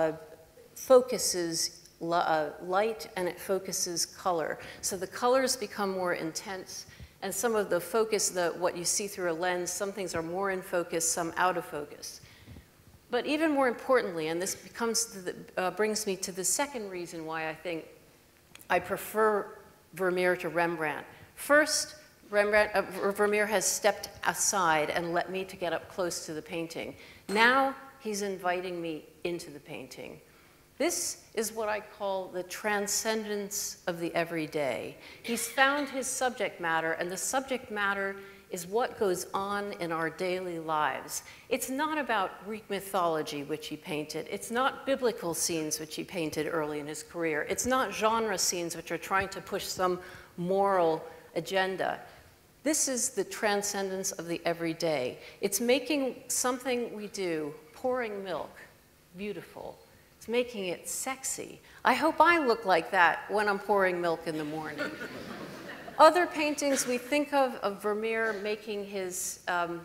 focuses light and it focuses color. So the colors become more intense. And some of the focus, what you see through a lens, some things are more in focus, some out of focus. But even more importantly, and this brings me to the second reason why I think I prefer Vermeer to Rembrandt. First, Vermeer has stepped aside and let me to get up close to the painting. Now he's inviting me into the painting. This is what I call the transcendence of the everyday. He's found his subject matter, and the subject matter is what goes on in our daily lives. It's not about Greek mythology, which he painted. It's not biblical scenes, which he painted early in his career. It's not genre scenes, which are trying to push some moral agenda. This is the transcendence of the everyday. It's making something we do, pouring milk, beautiful. It's making it sexy. I hope I look like that when I'm pouring milk in the morning. Other paintings we think of Vermeer making his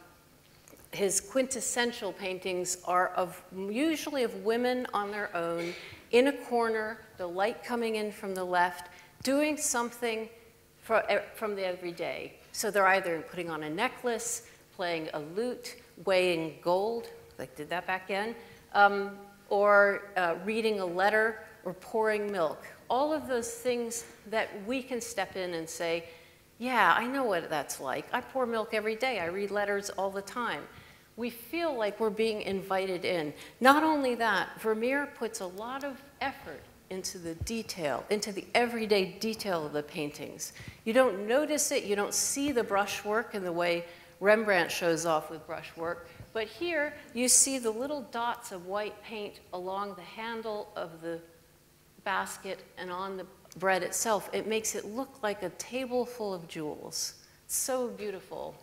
quintessential paintings are usually of women on their own, in a corner, the light coming in from the left, doing something from the everyday. So they're either putting on a necklace, playing a lute, weighing gold, like did that back then, or reading a letter, or pouring milk. All of those things that we can step in and say, yeah, I know what that's like. I pour milk every day. I read letters all the time. We feel like we're being invited in. Not only that, Vermeer puts a lot of effort into the detail, into the everyday detail of the paintings. You don't notice it, you don't see the brushwork in the way Rembrandt shows off with brushwork, but here you see the little dots of white paint along the handle of the basket and on the bread itself. It makes it look like a table full of jewels. So beautiful.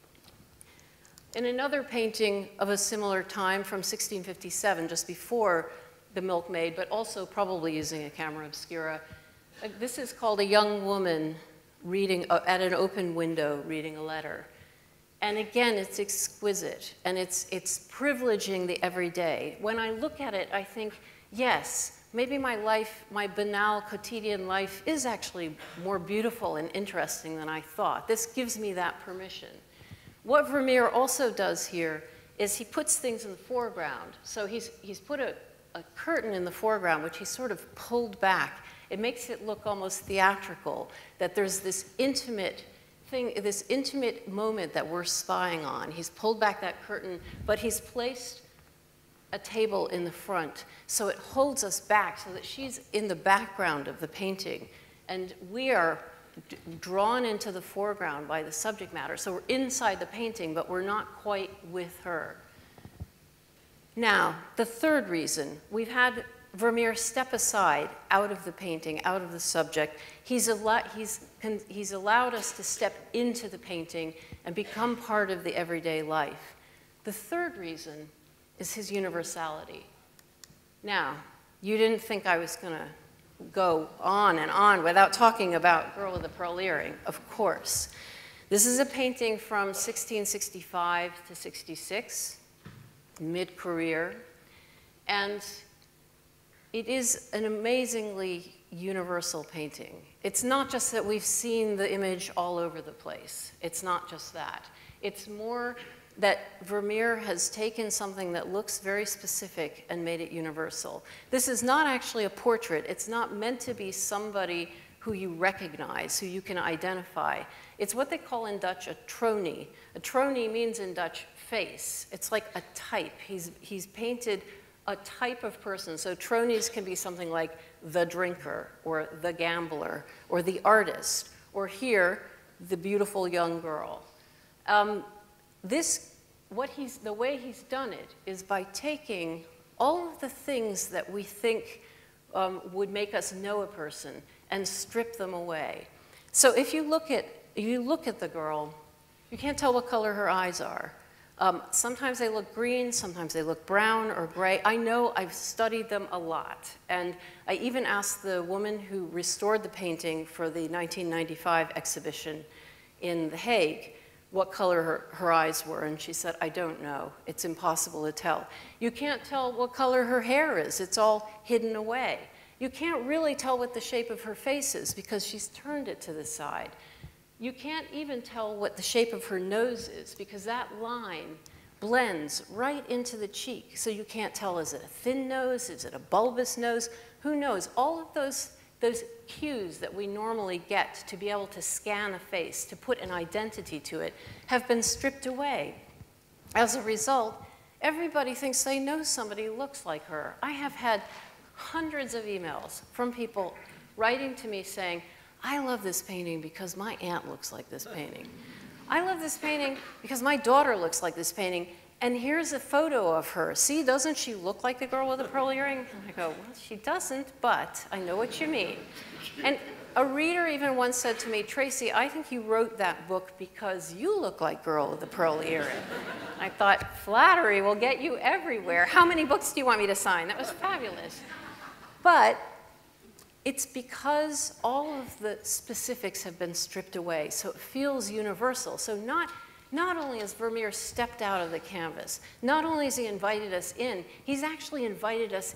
In another painting of a similar time from 1657, just before the Milkmaid, but also probably using a camera obscura, this is called a young woman reading at an open window, reading a letter. And again, it's exquisite, and it's privileging the everyday. When I look at it, I think, yes, maybe my life, my banal quotidian life is actually more beautiful and interesting than I thought. This gives me that permission. What Vermeer also does here is he puts things in the foreground. So he's put a curtain in the foreground, which he sort of pulled back. It makes it look almost theatrical, that there's this intimate thing, this intimate moment that we're spying on. He's pulled back that curtain, but he's placed a table in the front, so it holds us back so that she's in the background of the painting, and we are drawn into the foreground by the subject matter. So we're inside the painting, but we're not quite with her. Now, the third reason, we've had Vermeer step aside out of the painting, out of the subject. He's allowed us to step into the painting and become part of the everyday life. The third reason is his universality. Now, you didn't think I was going to go on and on without talking about Girl with the Pearl Earring, of course. This is a painting from 1665 to 66, mid-career, and it is an amazingly universal painting. It's not just that we've seen the image all over the place. It's not just that. It's more that Vermeer has taken something that looks very specific and made it universal. This is not actually a portrait. It's not meant to be somebody who you recognize, who you can identify. It's what they call in Dutch a tronie. A tronie means in Dutch face. It's like a type. He's painted a type of person. So tronies can be something like the drinker or the gambler or the artist, or here, the beautiful young girl. The way he's done it is by taking all of the things that we think would make us know a person and strip them away. So if you look at the girl, you can't tell what color her eyes are. Sometimes they look green, sometimes they look brown or gray. I know, I've studied them a lot. And I even asked the woman who restored the painting for the 1995 exhibition in The Hague what color her eyes were, and she said, I don't know. It's impossible to tell. You can't tell what color her hair is. It's all hidden away. You can't really tell what the shape of her face is because she's turned it to the side. You can't even tell what the shape of her nose is because that line blends right into the cheek. So you can't tell, is it a thin nose? Is it a bulbous nose? Who knows? All of those cues that we normally get to be able to scan a face, to put an identity to it, have been stripped away. As a result, everybody thinks they know somebody who looks like her. I have had hundreds of emails from people writing to me saying, I love this painting because my aunt looks like this painting. I love this painting because my daughter looks like this painting, and here's a photo of her. See, doesn't she look like the girl with the pearl earring? And I go, well, she doesn't, but I know what you mean. And a reader even once said to me, Tracy, I think you wrote that book because you look like Girl with the Pearl Earring. I thought, flattery will get you everywhere. How many books do you want me to sign? That was fabulous. But it's because all of the specifics have been stripped away, so it feels universal. So not only has Vermeer stepped out of the canvas, not only has he invited us in, he's actually invited us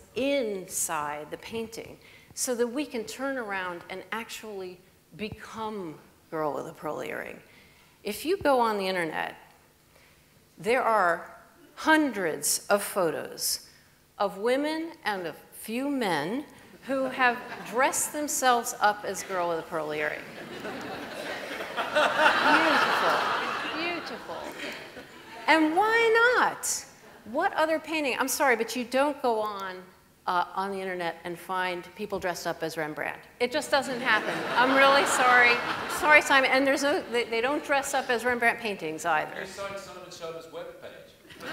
inside the painting so that we can turn around and actually become Girl with a Pearl Earring. If you go on the internet, there are hundreds of photos of women and a few men who have dressed themselves up as Girl with a Pearl Earring. Beautiful. Beautiful. And why not? What other painting? I'm sorry, but you don't go on on the internet and find people dressed up as Rembrandt. It just doesn't happen. I'm really sorry. Sorry, Simon. And there's no, they don't dress up as Rembrandt paintings either. You signed Simon Sherman's webpage.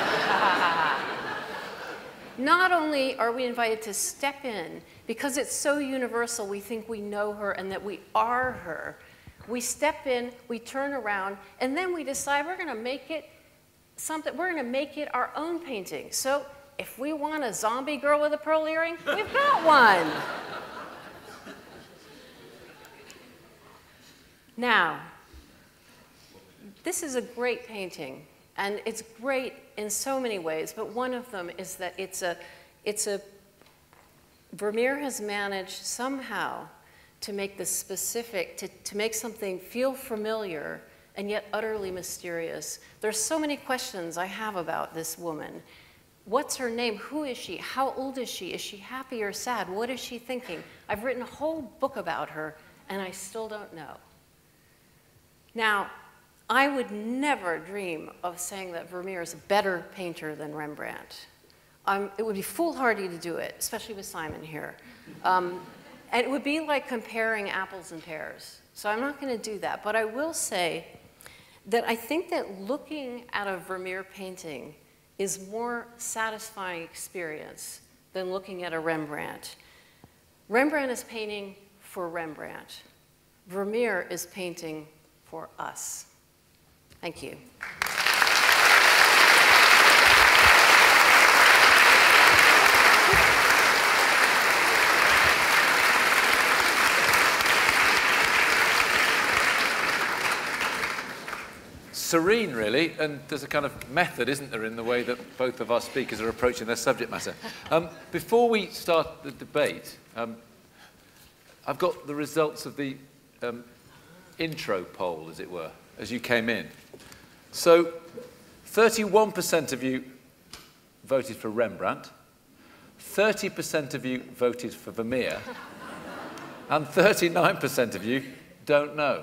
Not only are we invited to step in, because it's so universal, we think we know her and that we are her. We step in, we turn around, and then we decide we're going to make it something, we're going to make it our own painting. So if we want a zombie girl with a pearl earring, we've got one. Now, this is a great painting, and it's great in so many ways, but one of them is that Vermeer has managed somehow to make this specific, to make something feel familiar and yet utterly mysterious. There's so many questions I have about this woman. What's her name? Who is she? How old is she? Is she happy or sad? What is she thinking? I've written a whole book about her, and I still don't know. Now, I would never dream of saying that Vermeer is a better painter than Rembrandt. It would be foolhardy to do it, especially with Simon here. And it would be like comparing apples and pears. So I'm not going to do that. But I will say that I think that looking at a Vermeer painting is more satisfying experience than looking at a Rembrandt. Rembrandt is painting for Rembrandt. Vermeer is painting for us. Thank you. Serene, really, and there's a kind of method, isn't there, in the way that both of our speakers are approaching their subject matter. Before we start the debate, I've got the results of the intro poll, as it were, as you came in. So 31% of you voted for Rembrandt, 30% of you voted for Vermeer, and 39% of you don't know.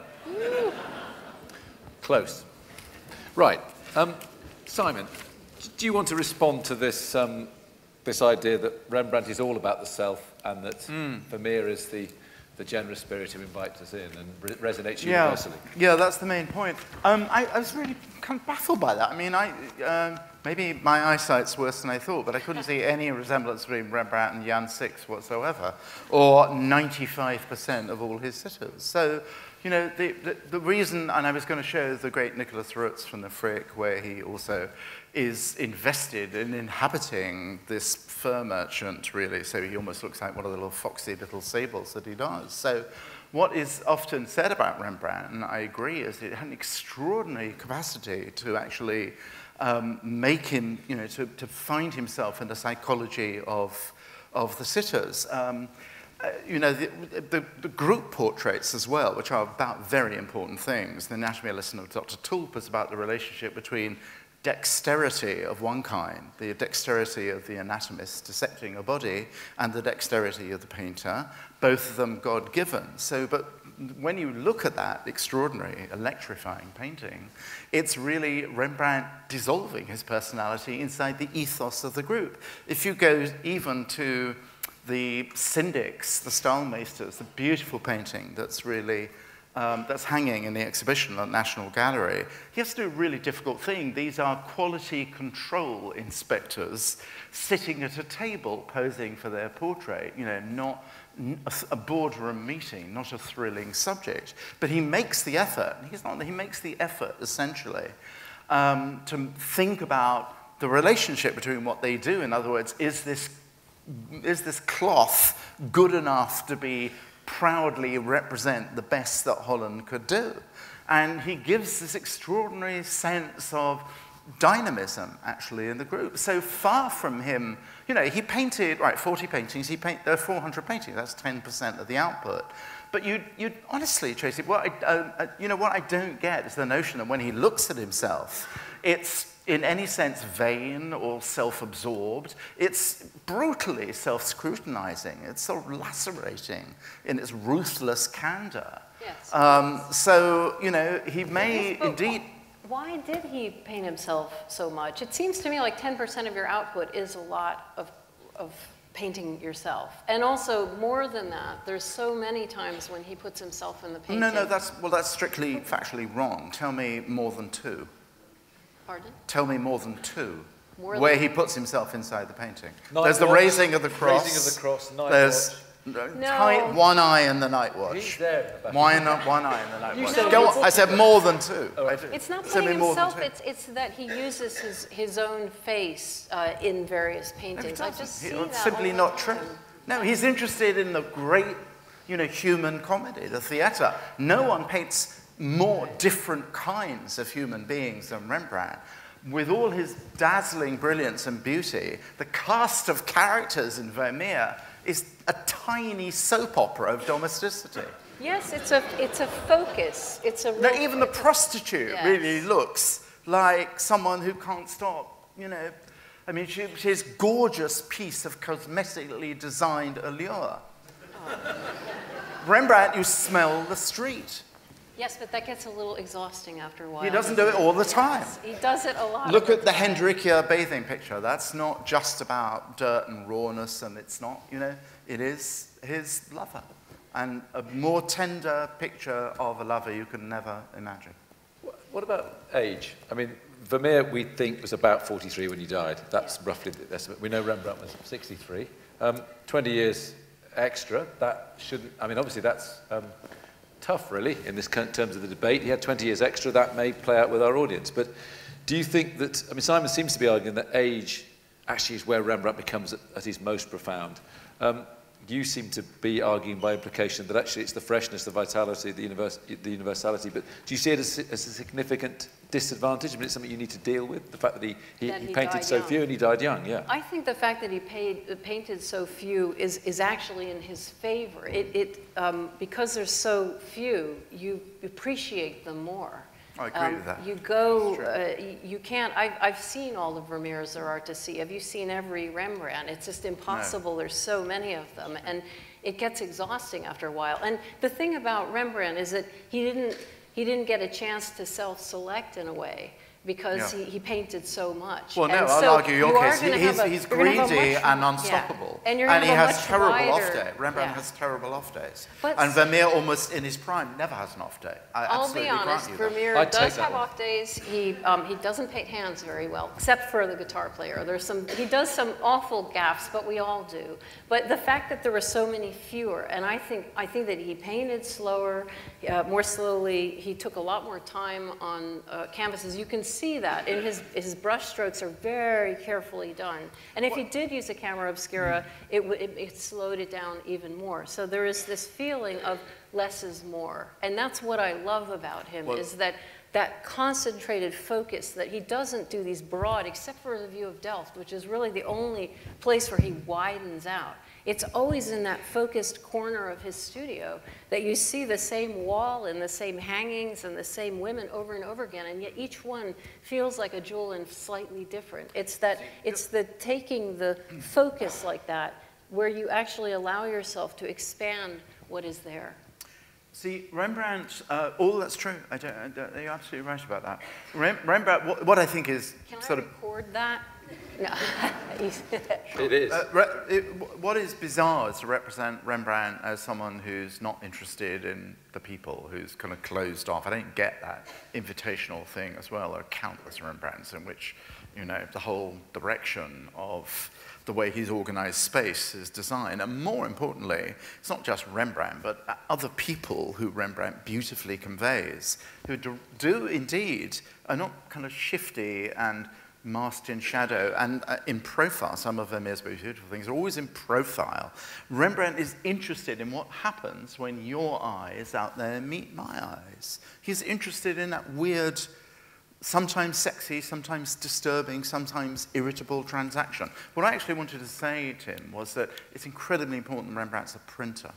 Close. Right. Simon, do you want to respond to this, this idea that Rembrandt is all about the self and that Vermeer is the generous spirit who invites us in and resonates universally? Yeah, that's the main point. I was really kind of baffled by that. I mean, maybe my eyesight's worse than I thought, but I couldn't see any resemblance between Rembrandt and Jan Six whatsoever, or 95% of all his sitters. So, you know, the reason, and I was going to show the great Nicholas Rutz from the Frick, where he also is invested in inhabiting this fur merchant, really, so he almost looks like one of the little foxy little sables that he does. So what is often said about Rembrandt, and I agree, is it had an extraordinary capacity to actually make him, you know, to find himself in the psychology of the sitters. You know, the group portraits as well, which are about very important things. The Anatomy lesson of Dr. Tulp is about the relationship between dexterity of one kind, the dexterity of the anatomist dissecting a body, and the dexterity of the painter, both of them God-given. So, but when you look at that extraordinary, electrifying painting, it's really Rembrandt dissolving his personality inside the ethos of the group. If you go even to the Syndics, the Stahlmeisters, the beautiful painting that's really, that's hanging in the exhibition at National Gallery, he has to do a really difficult thing. These are quality control inspectors sitting at a table posing for their portrait, you know, not a boardroom meeting, not a thrilling subject. But he makes the effort, he makes the effort, essentially, to think about the relationship between what they do. In other words, is this cloth good enough to be proudly represent the best that Holland could do? And he gives this extraordinary sense of dynamism, actually, in the group. So far from him, you know, he painted, 40 paintings, there are 400 paintings, that's 10% of the output. But you'd honestly, Tracy, you know, what I don't get is the notion that when he looks at himself, it's in any sense vain or self-absorbed. It's brutally self-scrutinizing. It's so lacerating in its ruthless candor. Yes. So, you know, he may indeed... Why did he paint himself so much? It seems to me like 10% of your output is a lot of painting yourself. And also, more than that, there's so many times when he puts himself in the painting. No, that's strictly factually wrong. Tell me more than two. Pardon? Tell me more than two. More where than... he puts himself inside the painting. There's the raising of the cross. Raising of the cross, night There's watch. one eye in the night watch. He's there in the back. One eye in the night watch. said Go on. I said more than two. Oh, It's not Send putting me more than himself, two. it's that he uses his own face in various paintings. I just see that simply all not the true. time. No, he's interested in the great, human comedy, the theatre. No one paints more different kinds of human beings than Rembrandt. With all his dazzling brilliance and beauty, the cast of characters in Vermeer is a tiny soap opera of domesticity. Yes, it's a focus. It's a No, real, even the prostitute Yes. really looks like someone who can't stop, I mean, she's a gorgeous piece of cosmetically designed allure. Oh. Rembrandt, you smell the street. Yes, but that gets a little exhausting after a while. He doesn't do it all the time. He does it a lot. Look of at the time. Hendrikia bathing picture. That's not just about dirt and rawness, and it's not, it is his lover. And a more tender picture of a lover you can never imagine. What about age? I mean, Vermeer, we think, was about 43 when he died. That's roughly the estimate. We know Rembrandt was 63. 20 years extra, that shouldn't... I mean, obviously, that's tough, really, in this terms of the debate. He had 20 years extra. That may play out with our audience. But do you think that... I mean, Simon seems to be arguing that age actually is where Rembrandt becomes at his most profound. You seem to be arguing by implication that actually it's the freshness, the vitality, the universality, but do you see it as a significant disadvantage? I mean, it's something you need to deal with, the fact that he painted so few and he died young, yeah. I think the fact that he painted so few is actually in his favor. Because there's so few, you appreciate them more. I agree with that. You go, you can't, I've seen all the Vermeers there are to see. Have you seen every Rembrandt? It's just impossible. No. There's so many of them. And it gets exhausting after a while. And the thing about Rembrandt is that he didn't get a chance to self-select in a way, because he painted so much. Well, no, and I'll so argue your case. He's greedy and unstoppable. Yeah. And he has terrible off day. Rembrandt has terrible off days. And Vermeer, almost in his prime, never has an off day. I'll be honest, Vermeer does have off days. He doesn't paint hands very well, except for the guitar player. He does some awful gaffes, but we all do. But the fact that there were so many fewer, and I think that he painted slower, more slowly. He took a lot more time on canvases. You can see that in his brush strokes are very carefully done. And if he did use a camera obscura, it slowed it down even more. So there is this feeling of less is more. And that's what I love about him, is that concentrated focus, that he doesn't do these broad, except for the view of Delft, which is really the only place where he widens out. It's always in that focused corner of his studio that you see the same wall and the same hangings and the same women over and over again, and yet each one feels like a jewel and slightly different. It's the taking the focus like that where you actually allow yourself to expand what is there. See, Rembrandt, all that's true. You're absolutely right about that. Rembrandt, what I think is Can sort I record that? No. It is. What is bizarre is to represent Rembrandt as someone who's not interested in the people, who's kind of closed off. I don't get that invitational thing as well. There are countless Rembrandts in which, the whole direction of the way he's organized space is design. And more importantly, it's not just Rembrandt, but other people who Rembrandt beautifully conveys, who do indeed, are not kind of shifty and masked in shadow and in profile. Some of Vermeer's most beautiful things are always in profile. Rembrandt is interested in what happens when your eyes out there meet my eyes. He's interested in that weird, sometimes sexy, sometimes disturbing, sometimes irritable transaction. What I actually wanted to say, Tim, was that it's incredibly important that Rembrandt's a printer.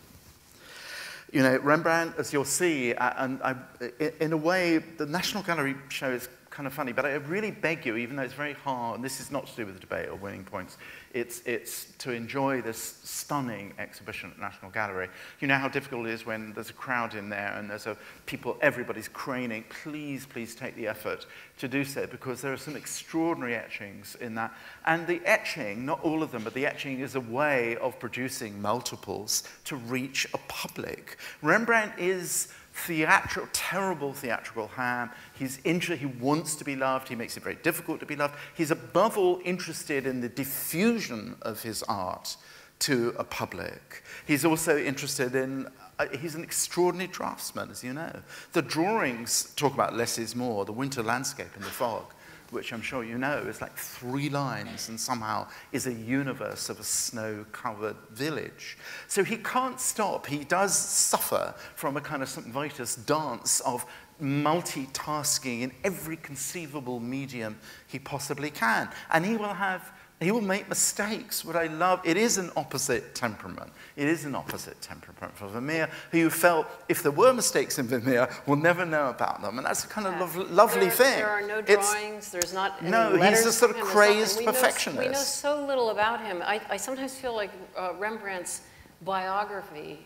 Rembrandt, as you'll see, in a way, the National Gallery shows kind of funny, but I really beg you, even though it's very hard, and this is not to do with the debate or winning points, it's to enjoy this stunning exhibition at National Gallery. You know how difficult it is when there's a crowd in there and there's everybody's craning. Please, please take the effort to do so, because there are some extraordinary etchings in that. And the etching, not all of them, but the etching is a way of producing multiples to reach a public. Rembrandt is theatrical, terrible theatrical ham. He wants to be loved. He makes it very difficult to be loved. He's above all interested in the diffusion of his art to a public. He's also interested in, he's an extraordinary draftsman, as you know. The drawings talk about less is more, the winter landscape in the fog, which I'm sure you know is like 3 lines and somehow is a universe of a snow-covered village. So he can't stop. He does suffer from a kind of St. Vitus dance of multitasking in every conceivable medium he possibly can. And he will make mistakes. What I love, it is an opposite temperament. It is an opposite temperament for Vermeer, who felt if there were mistakes in Vermeer, we'll never know about them. And that's a kind of lovely thing. There are no drawings, there's not any No, letters he's a sort of from him, crazy perfectionist. We know so little about him. I sometimes feel like Rembrandt's biography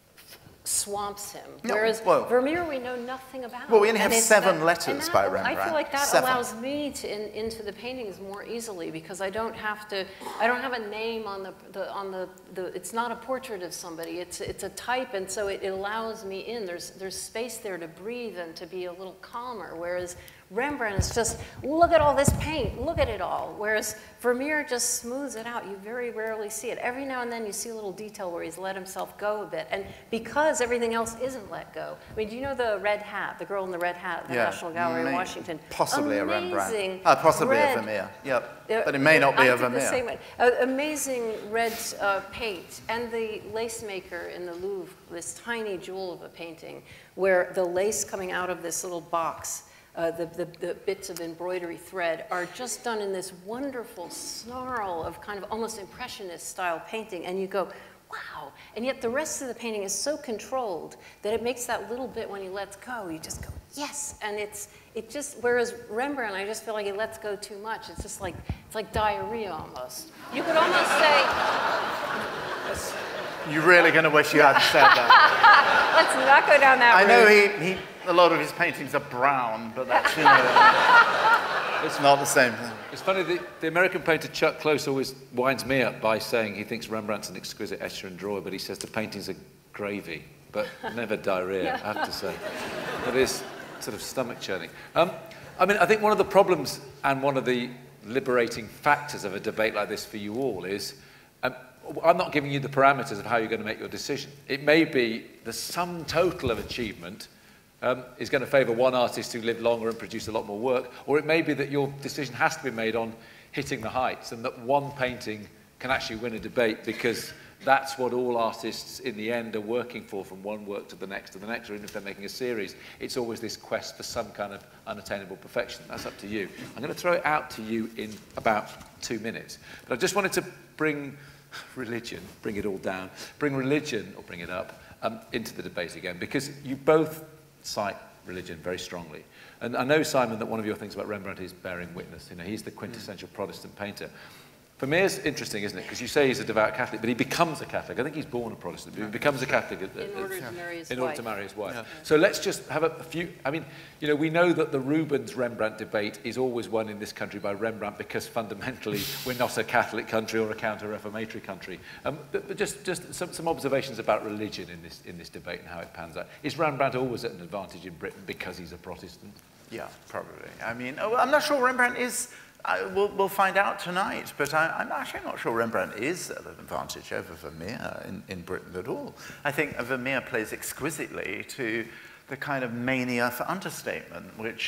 swamps him. No, Whereas well, Vermeer, we know nothing about. Well, we only have 7 letters by Rembrandt. I feel like that 7. allows me to into the paintings more easily, because I don't have a name on the it's not a portrait of somebody, it's a type, and so it allows me in. There's space there to breathe and to be a little calmer, whereas Rembrandt is just, look at all this paint, look at it all. Whereas Vermeer just smooths it out. You very rarely see it. Every now and then you see a little detail where he's let himself go a bit. And because everything else isn't let go. I mean, do you know the red hat, the girl in the red hat at the National Gallery in Washington? Possibly amazing a Rembrandt. Possibly a Vermeer, yep. But it may not be a Vermeer. The same way. Amazing red paint. And the lace maker in the Louvre, this tiny jewel of a painting, where the lace coming out of this little box, the bits of embroidery thread are just done in this wonderful snarl of kind of almost impressionist style painting, and you go, wow. And yet the rest of the painting is so controlled that it makes that little bit when he lets go, you just go, yes. And whereas Rembrandt, I just feel like he lets go too much. It's just like, it's like diarrhea almost. You could almost say, you're really going to wish you hadn't said that. let's not go down that route. I know a lot of his paintings are brown, but that's, you know, it's not the same thing. It's funny, the American painter Chuck Close always winds me up by saying he thinks Rembrandt's an exquisite etcher and drawer, but he says the paintings are gravy, but never diarrhea, I have to say. It is sort of stomach churning. I mean, I think one of the problems and one of the liberating factors of a debate like this for you all is, I'm not giving you the parameters of how you're going to make your decision. It may be the sum total of achievement is going to favour one artist who lived longer and produced a lot more work, or it may be that your decision has to be made on hitting the heights, and that one painting can actually win a debate because that's what all artists in the end are working for, from one work to the next, or even if they're making a series. It's always this quest for some kind of unattainable perfection. That's up to you. I'm going to throw it out to you in about 2 minutes. But I just wanted to bring religion, bring it all down, bring religion, or bring it up, into the debate again, because you both cite religion very strongly. And I know, Simon, that one of your things about Rembrandt is bearing witness. You know, he's the quintessential Protestant painter. Vermeer's interesting, isn't it? Because you say he's a devout Catholic, but he becomes a Catholic. I think he's born a Protestant, but he becomes a Catholic in order to marry his wife. Yeah. So let's just have a few. I mean, you know, we know that the Rubens-Rembrandt debate is always won in this country by Rembrandt because fundamentally we're not a Catholic country or a counter-reformatory country. But just some observations about religion in this debate and how it pans out. Is Rembrandt always at an advantage in Britain because he's a Protestant? Yeah, probably. I mean, I'm not sure Rembrandt is. We'll find out tonight, but I'm actually not sure Rembrandt is at an advantage over Vermeer in Britain at all. I think Vermeer plays exquisitely to the kind of mania for understatement, which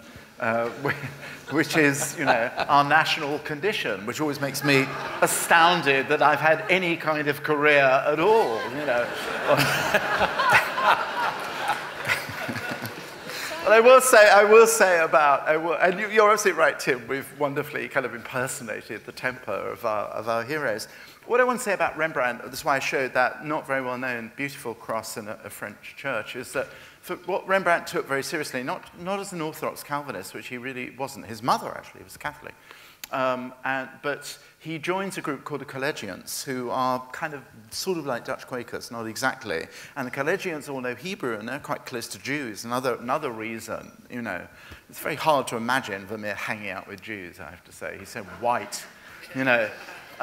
is, you know, our national condition, which always makes me astounded that I've had any kind of career at all, you know. And you're absolutely right, Tim. We've wonderfully kind of impersonated the temper of our heroes. What I want to say about Rembrandt, that's why I showed that not very well-known, beautiful cross in a French church, is that for what Rembrandt took very seriously, not as an Orthodox Calvinist, which he really wasn't. His mother, actually, was Catholic. But he joins a group called the Collegians, who are kind of sort of like Dutch Quakers, not exactly. And the Collegians all know Hebrew, and they're quite close to Jews. Another reason, you know, it's very hard to imagine Vermeer hanging out with Jews, I have to say. He's so white, you know.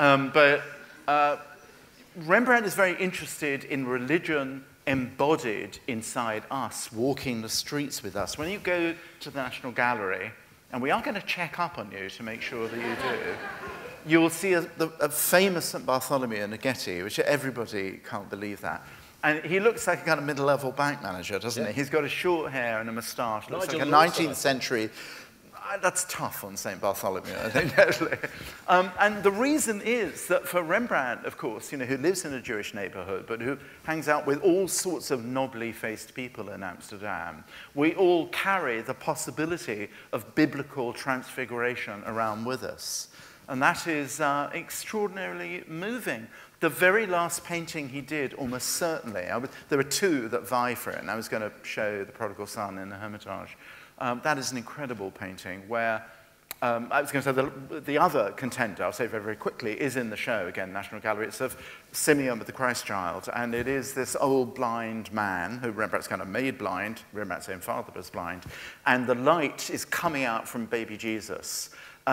Rembrandt is very interested in religion embodied inside us, walking the streets with us. When you go to the National Gallery, and we are going to check up on you to make sure that you do, you will see a famous St. Bartholomew in a Getty, which everybody can't believe that. And he looks like a kind of middle-level bank manager, doesn't he? He's got a short hair and a moustache. Looks like a 19th century... That's tough on St. Bartholomew, I think, actually. And the reason is that for Rembrandt, of course, you know, who lives in a Jewish neighborhood, but who hangs out with all sorts of nobly-faced people in Amsterdam, we all carry the possibility of biblical transfiguration around with us. And that is extraordinarily moving. The very last painting he did, almost certainly, there are two that vie for it, and I was going to show The Prodigal Son in the Hermitage. That is an incredible painting where, I was going to say the other contender, I'll say very, very quickly, is in the show, again, National Gallery. It's of Simeon with the Christ child, and it is this old blind man, who Rembrandt's kind of made blind, Rembrandt's own father was blind, and the light is coming out from baby Jesus.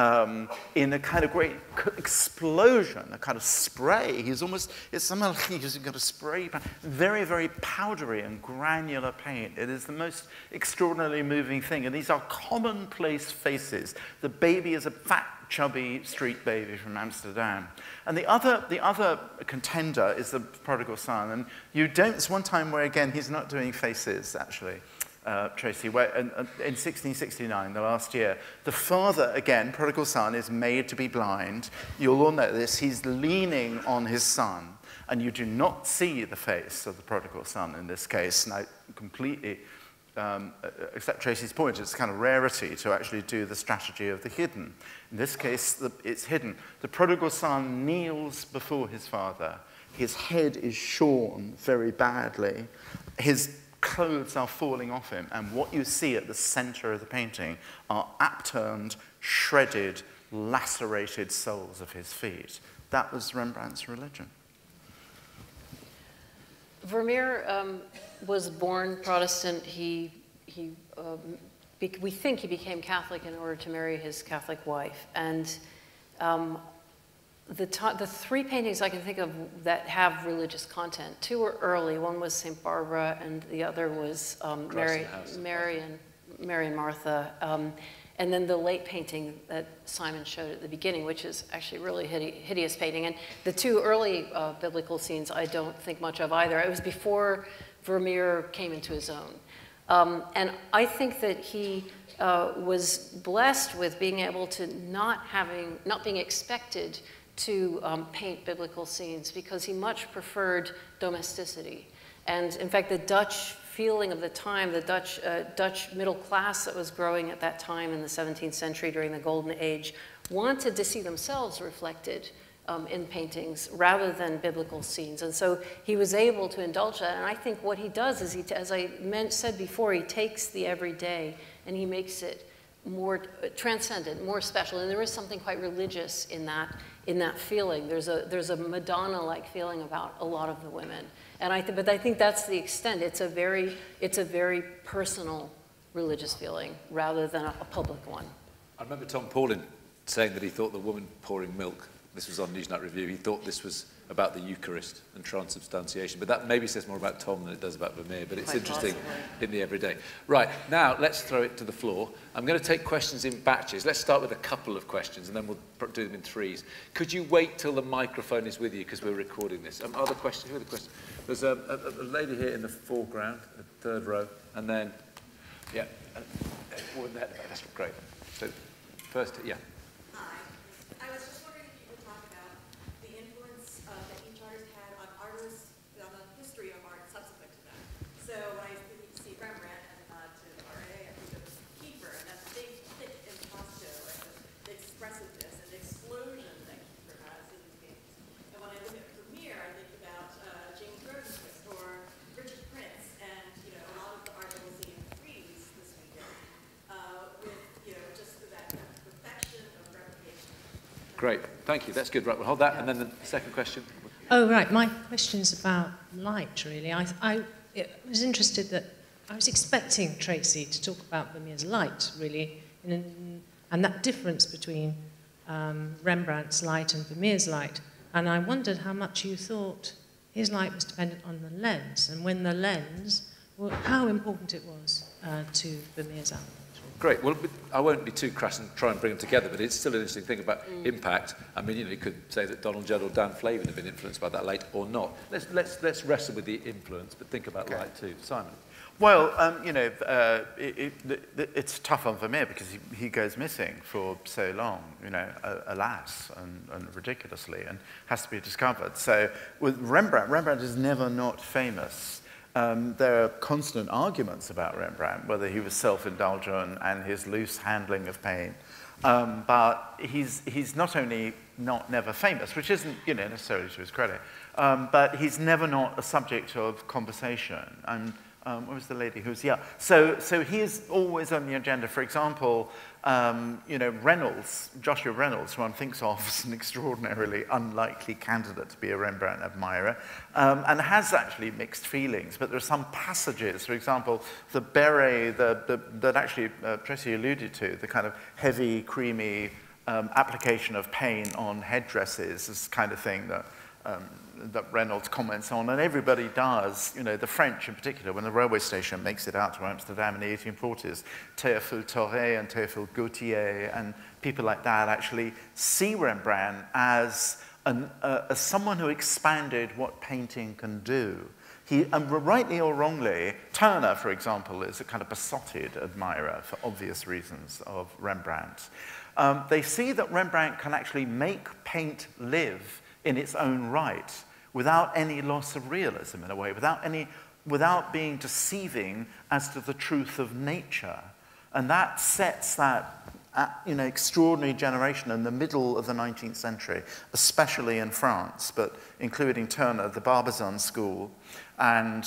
In a kind of great explosion, a kind of spray. It's somehow like he's got a spray, very, very powdery and granular paint. It is the most extraordinarily moving thing. And these are commonplace faces. The baby is a fat, chubby street baby from Amsterdam. And the other contender is The Prodigal Son. And it's one time where, again, he's not doing faces, actually. Tracy, where in 1669, the last year, the father, again, prodigal son, is made to be blind. You'll all know this. He's leaning on his son, and you do not see the face of the prodigal son in this case. Now, completely accept Tracy's point, it's kind of rarity to actually do the strategy of the hidden. In this case, it's hidden. The prodigal son kneels before his father. His head is shorn very badly. His clothes are falling off him, and what you see at the center of the painting are upturned, shredded, lacerated soles of his feet. That was Rembrandt's religion. Vermeer was born Protestant. We think he became Catholic in order to marry his Catholic wife. And the three paintings I can think of that have religious content, two were early. One was St. Barbara, and the other was Mary and Martha. And then the late painting that Simon showed at the beginning, which is actually a really hideous painting. And the two early biblical scenes I don't think much of either. It was before Vermeer came into his own. And I think that he was blessed with being able to not being expected to paint biblical scenes, because he much preferred domesticity. And in fact, the Dutch feeling of the time, the Dutch middle class that was growing at that time in the 17th century during the Golden Age, wanted to see themselves reflected in paintings rather than biblical scenes. And so he was able to indulge that. And I think what he does is, as I said before, he takes the everyday and he makes it more transcendent, more special. And there is something quite religious in that feeling. There's a Madonna-like feeling about a lot of the women. And but I think that's the extent. It's a very personal religious feeling rather than a public one. I remember Tom Paulin saying that he thought the woman pouring milk, this was on Newsnight Review, he thought this was about the Eucharist and transubstantiation. But that maybe says more about Tom than it does about Vermeer, but it's quite interesting in the everyday. Right, now let's throw it to the floor. I'm going to take questions in batches. Let's start with a couple of questions and then we'll do them in threes. Could you wait till the microphone is with you, because we're recording this? Other questions? Who are the questions? There's a lady here in the foreground, the third row, and then, yeah, that's great. So first, yeah. Great, thank you. That's good. Right, we'll hold that, and then the second question. Oh, right. My question's about light, really. I was interested that I was expecting Tracy to talk about Vermeer's light, really, and that difference between Rembrandt's light and Vermeer's light. And I wondered how much you thought his light was dependent on the lens, and when the lens, well, how important it was to Vermeer's art. Great. Well, I won't be too crass and try and bring them together, but it's still an interesting thing about impact. I mean, you could say that Donald Judd or Dan Flavin have been influenced by that light or not. Let's wrestle with the influence, but think about light too. Simon. Well, it's tough on Vermeer because he goes missing for so long, alas, and ridiculously, and has to be discovered. So with Rembrandt is never not famous. There are constant arguments about Rembrandt, whether he was self-indulgent and his loose handling of paint. But he's not only never famous, which isn't necessarily to his credit, but he's never not a subject of conversation. And what was the lady who's, yeah. So he is always on the agenda. For example, Joshua Reynolds, who one thinks of as an extraordinarily unlikely candidate to be a Rembrandt admirer, and has actually mixed feelings. But there are some passages, for example, the beret that actually Tracy alluded to, the kind of heavy, creamy application of paint on headdresses, is the kind of thing that Reynolds comments on, and everybody does, the French in particular, when the railway station makes it out to Amsterdam in the 1840s, Théophile Thoré and Théophile Gautier and people like that actually see Rembrandt as someone who expanded what painting can do. And rightly or wrongly, Turner, for example, is a kind of besotted admirer, for obvious reasons, of Rembrandt. They see that Rembrandt can actually make paint live in its own right, without any loss of realism in a way, without being deceiving as to the truth of nature. And that sets that extraordinary generation in the middle of the 19th century, especially in France, but including Turner, the Barbizon school, and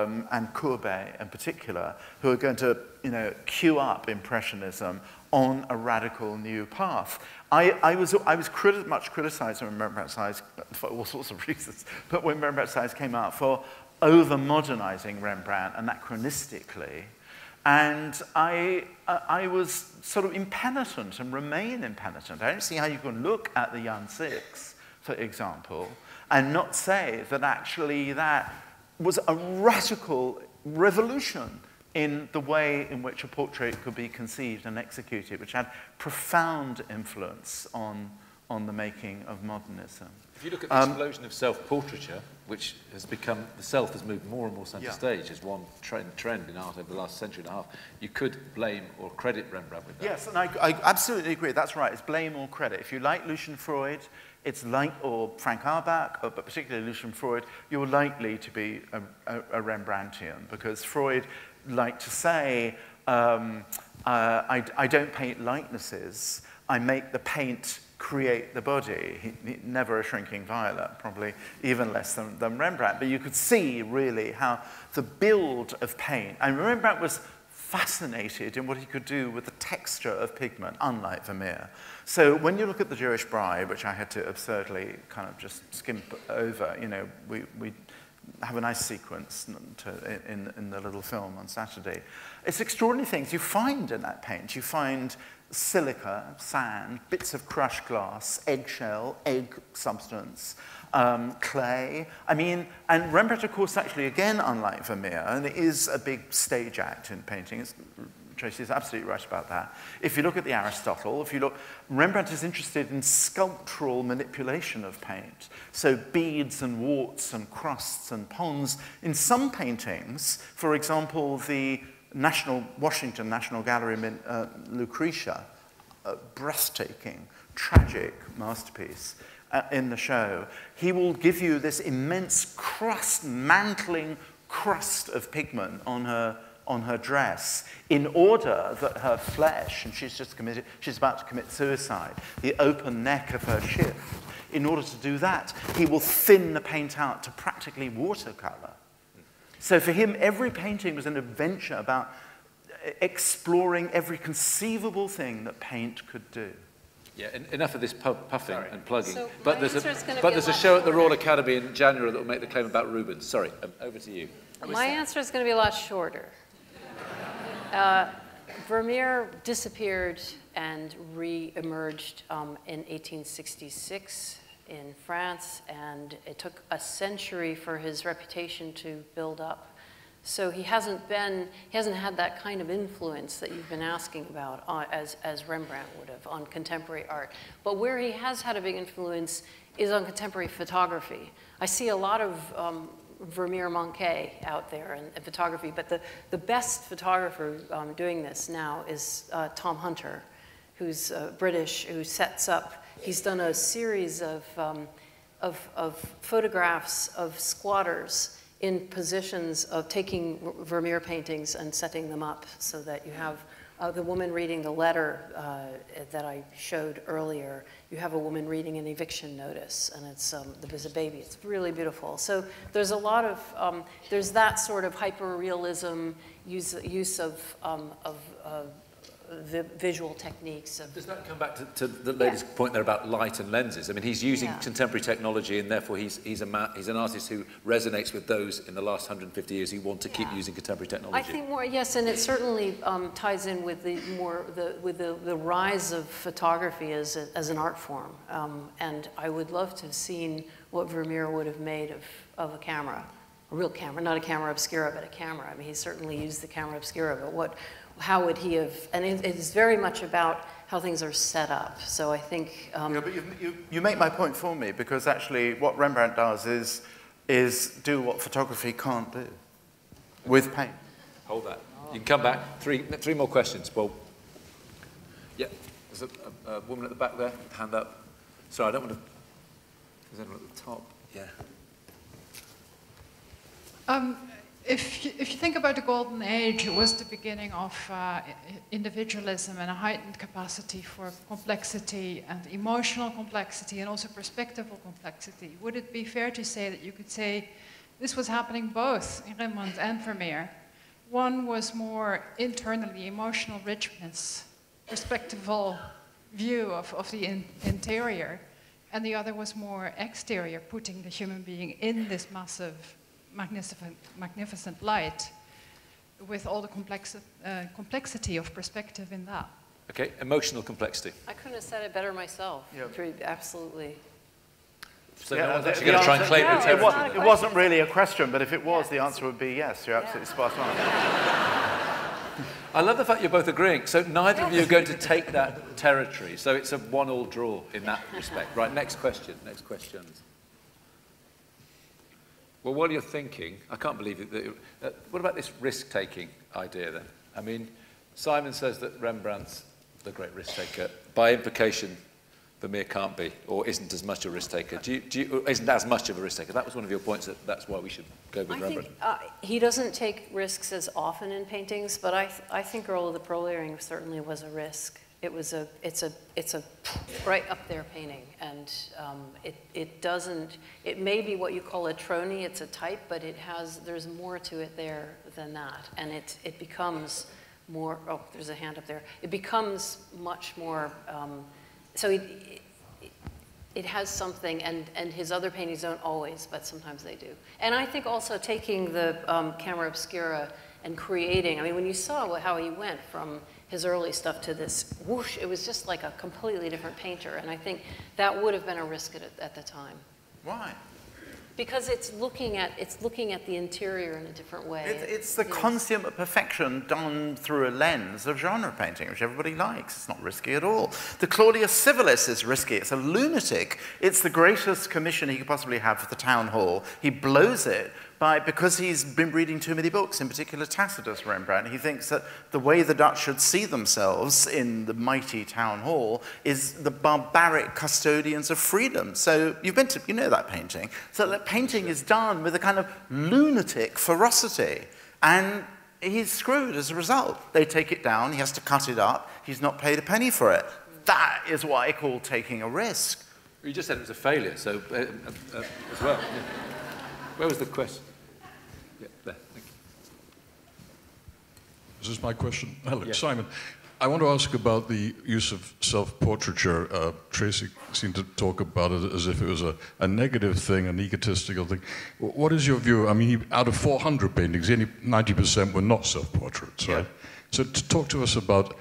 Courbet in particular, who are going to queue up Impressionism on a radical new path. I was much criticized when Rembrandt's Eyes, for all sorts of reasons, but when Rembrandt's Eyes came out for over-modernizing Rembrandt anachronistically. And I was sort of impenitent and remain impenitent. I don't see how you can look at the Young Six, for example, and not say that actually that was a radical revolution in the way in which a portrait could be conceived and executed, which had profound influence on the making of modernism. If you look at the explosion of self-portraiture, which has become, the self has moved more and more centre stage as one trend in art over the last century and a half, you could blame or credit Rembrandt with that. Yes, and I absolutely agree. That's right. It's blame or credit. If you like Lucian Freud, or Frank Auerbach, but particularly Lucian Freud, you're likely to be a Rembrandtian, because Freud liked to say, I don't paint likenesses, I make the paint create the body. Never a shrinking violet, probably even less than Rembrandt. But you could see, really, how the build of paint, and Rembrandt was fascinated in what he could do with the texture of pigment, unlike Vermeer. So when you look at The Jewish Bride, which I had to absurdly kind of just skimp over, we have a nice sequence in the little film on Saturday. It's extraordinary things you find in that paint. You find silica, sand, bits of crushed glass, eggshell, egg substance, clay. I mean, and Rembrandt, of course, actually, again, unlike Vermeer, and it is a big stage act in painting. Tracy is absolutely right about that. If you look at the Aristotle, Rembrandt is interested in sculptural manipulation of paint. So beads and warts and crusts and ponds. In some paintings, for example, the Washington National Gallery Lucretia, a breathtaking, tragic masterpiece in the show, he will give you this immense mantling crust of pigment on her dress, in order that her flesh, and she's about to commit suicide, the open neck of her shift, in order to do that, he will thin the paint out to practically watercolor. So for him, every painting was an adventure about exploring every conceivable thing that paint could do. Yeah, enough of this puffing and plugging. So but my there's answer is gonna but be there's a a lot show at the Royal shorter. Academy in January that will make the claim about Rubens. Sorry, over to you. My answer is going to be a lot shorter. Vermeer disappeared and re-emerged in 1866 in France, and it took a century for his reputation to build up. So he hasn't had that kind of influence that you've been asking about as Rembrandt would have on contemporary art. But where he has had a big influence is on contemporary photography. I see a lot of Vermeer manqué out there in photography, but the best photographer doing this now is Tom Hunter, who's British, who sets up, he's done a series of photographs of squatters in positions of taking Vermeer paintings and setting them up so that you have the woman reading the letter that I showed earlier. You have a woman reading an eviction notice, and there's a baby. It's really beautiful. So there's a lot of, there's that sort of hyper-realism, use of visual techniques. Does that come back to the lady's point there about light and lenses? I mean, he's using contemporary technology, and therefore he's an artist who resonates with those in the last 150 years who want to keep using contemporary technology. I think more, yes, and it certainly ties in with the rise of photography as an art form. And I would love to have seen what Vermeer would have made of a camera, a real camera, not a camera obscura, but a camera. I mean, he certainly used the camera obscura, but how would he have, and it is very much about how things are set up. So I think... yeah, but you make my point for me, because actually what Rembrandt does is do what photography can't do with paint. Hold that. You can come back. Three more questions. Well, yeah, there's a woman at the back there, hand up. Sorry, I don't want to... There's anyone at the top. Yeah. If you think about the Golden Age, it was the beginning of individualism and a heightened capacity for complexity and emotional complexity and also perspectival complexity. Would it be fair to say that you could say this was happening both in Rembrandt and Vermeer? One was more internally emotional richness, perspectival view of the interior, and the other was more exterior, putting the human being in this massive magnificent light with all the complexity of perspective in that. Okay, emotional complexity. I couldn't have said it better myself. Absolutely. So no one's actually going to try and claim it wasn't really a question, but if it was, the answer would be yes. You're absolutely spot on. I love the fact you're both agreeing. So neither of you are going to take that territory. So it's a 1-1 draw in that respect. Right, next question. Next questions. Well, while you're thinking, I can't believe it. What about this risk-taking idea then? I mean, Simon says that Rembrandt's the great risk-taker. By implication, Vermeer can't be, or isn't as much a risk-taker. Isn't as much of a risk-taker? That was one of your points, that's why we should go with Rembrandt. I think he doesn't take risks as often in paintings, but I think Earl of the Pearl Earring certainly was a risk. It's a right up there painting, and it may be what you call a trony, it's a type, but there's more to it there than that, and it becomes more, oh, there's a hand up there, it becomes much more, so it has something, and his other paintings don't always, but sometimes they do. And I think also taking the camera obscura and creating, I mean, when you saw how he went from his early stuff to this whoosh, it was just like a completely different painter, and I think that would have been a risk at the time. Why? Because it's looking at the interior in a different way. It's the consummate perfection done through a lens of genre painting, which everybody likes. It's not risky at all. The Claudius Civilis is risky. It's a lunatic. It's the greatest commission he could possibly have for the town hall. He blows it because he's been reading too many books, in particular Tacitus Rembrandt. He thinks that the way the Dutch should see themselves in the mighty town hall is the barbaric custodians of freedom. So you know that painting. So that painting is done with a kind of lunatic ferocity, and he's screwed as a result. They take it down, he has to cut it up, he's not paid a penny for it. That is what I call taking a risk. You just said it was a failure, so as well. Yeah. Where was the question? Yeah, there, thank you. This is my question. Hello, Yeah. Simon. I want to ask about the use of self-portraiture. Tracy seemed to talk about it as if it was a negative thing, an egotistical thing. What is your view? I mean, out of 400 paintings, only 90% were not self-portraits, right? Yeah. So to talk to us about,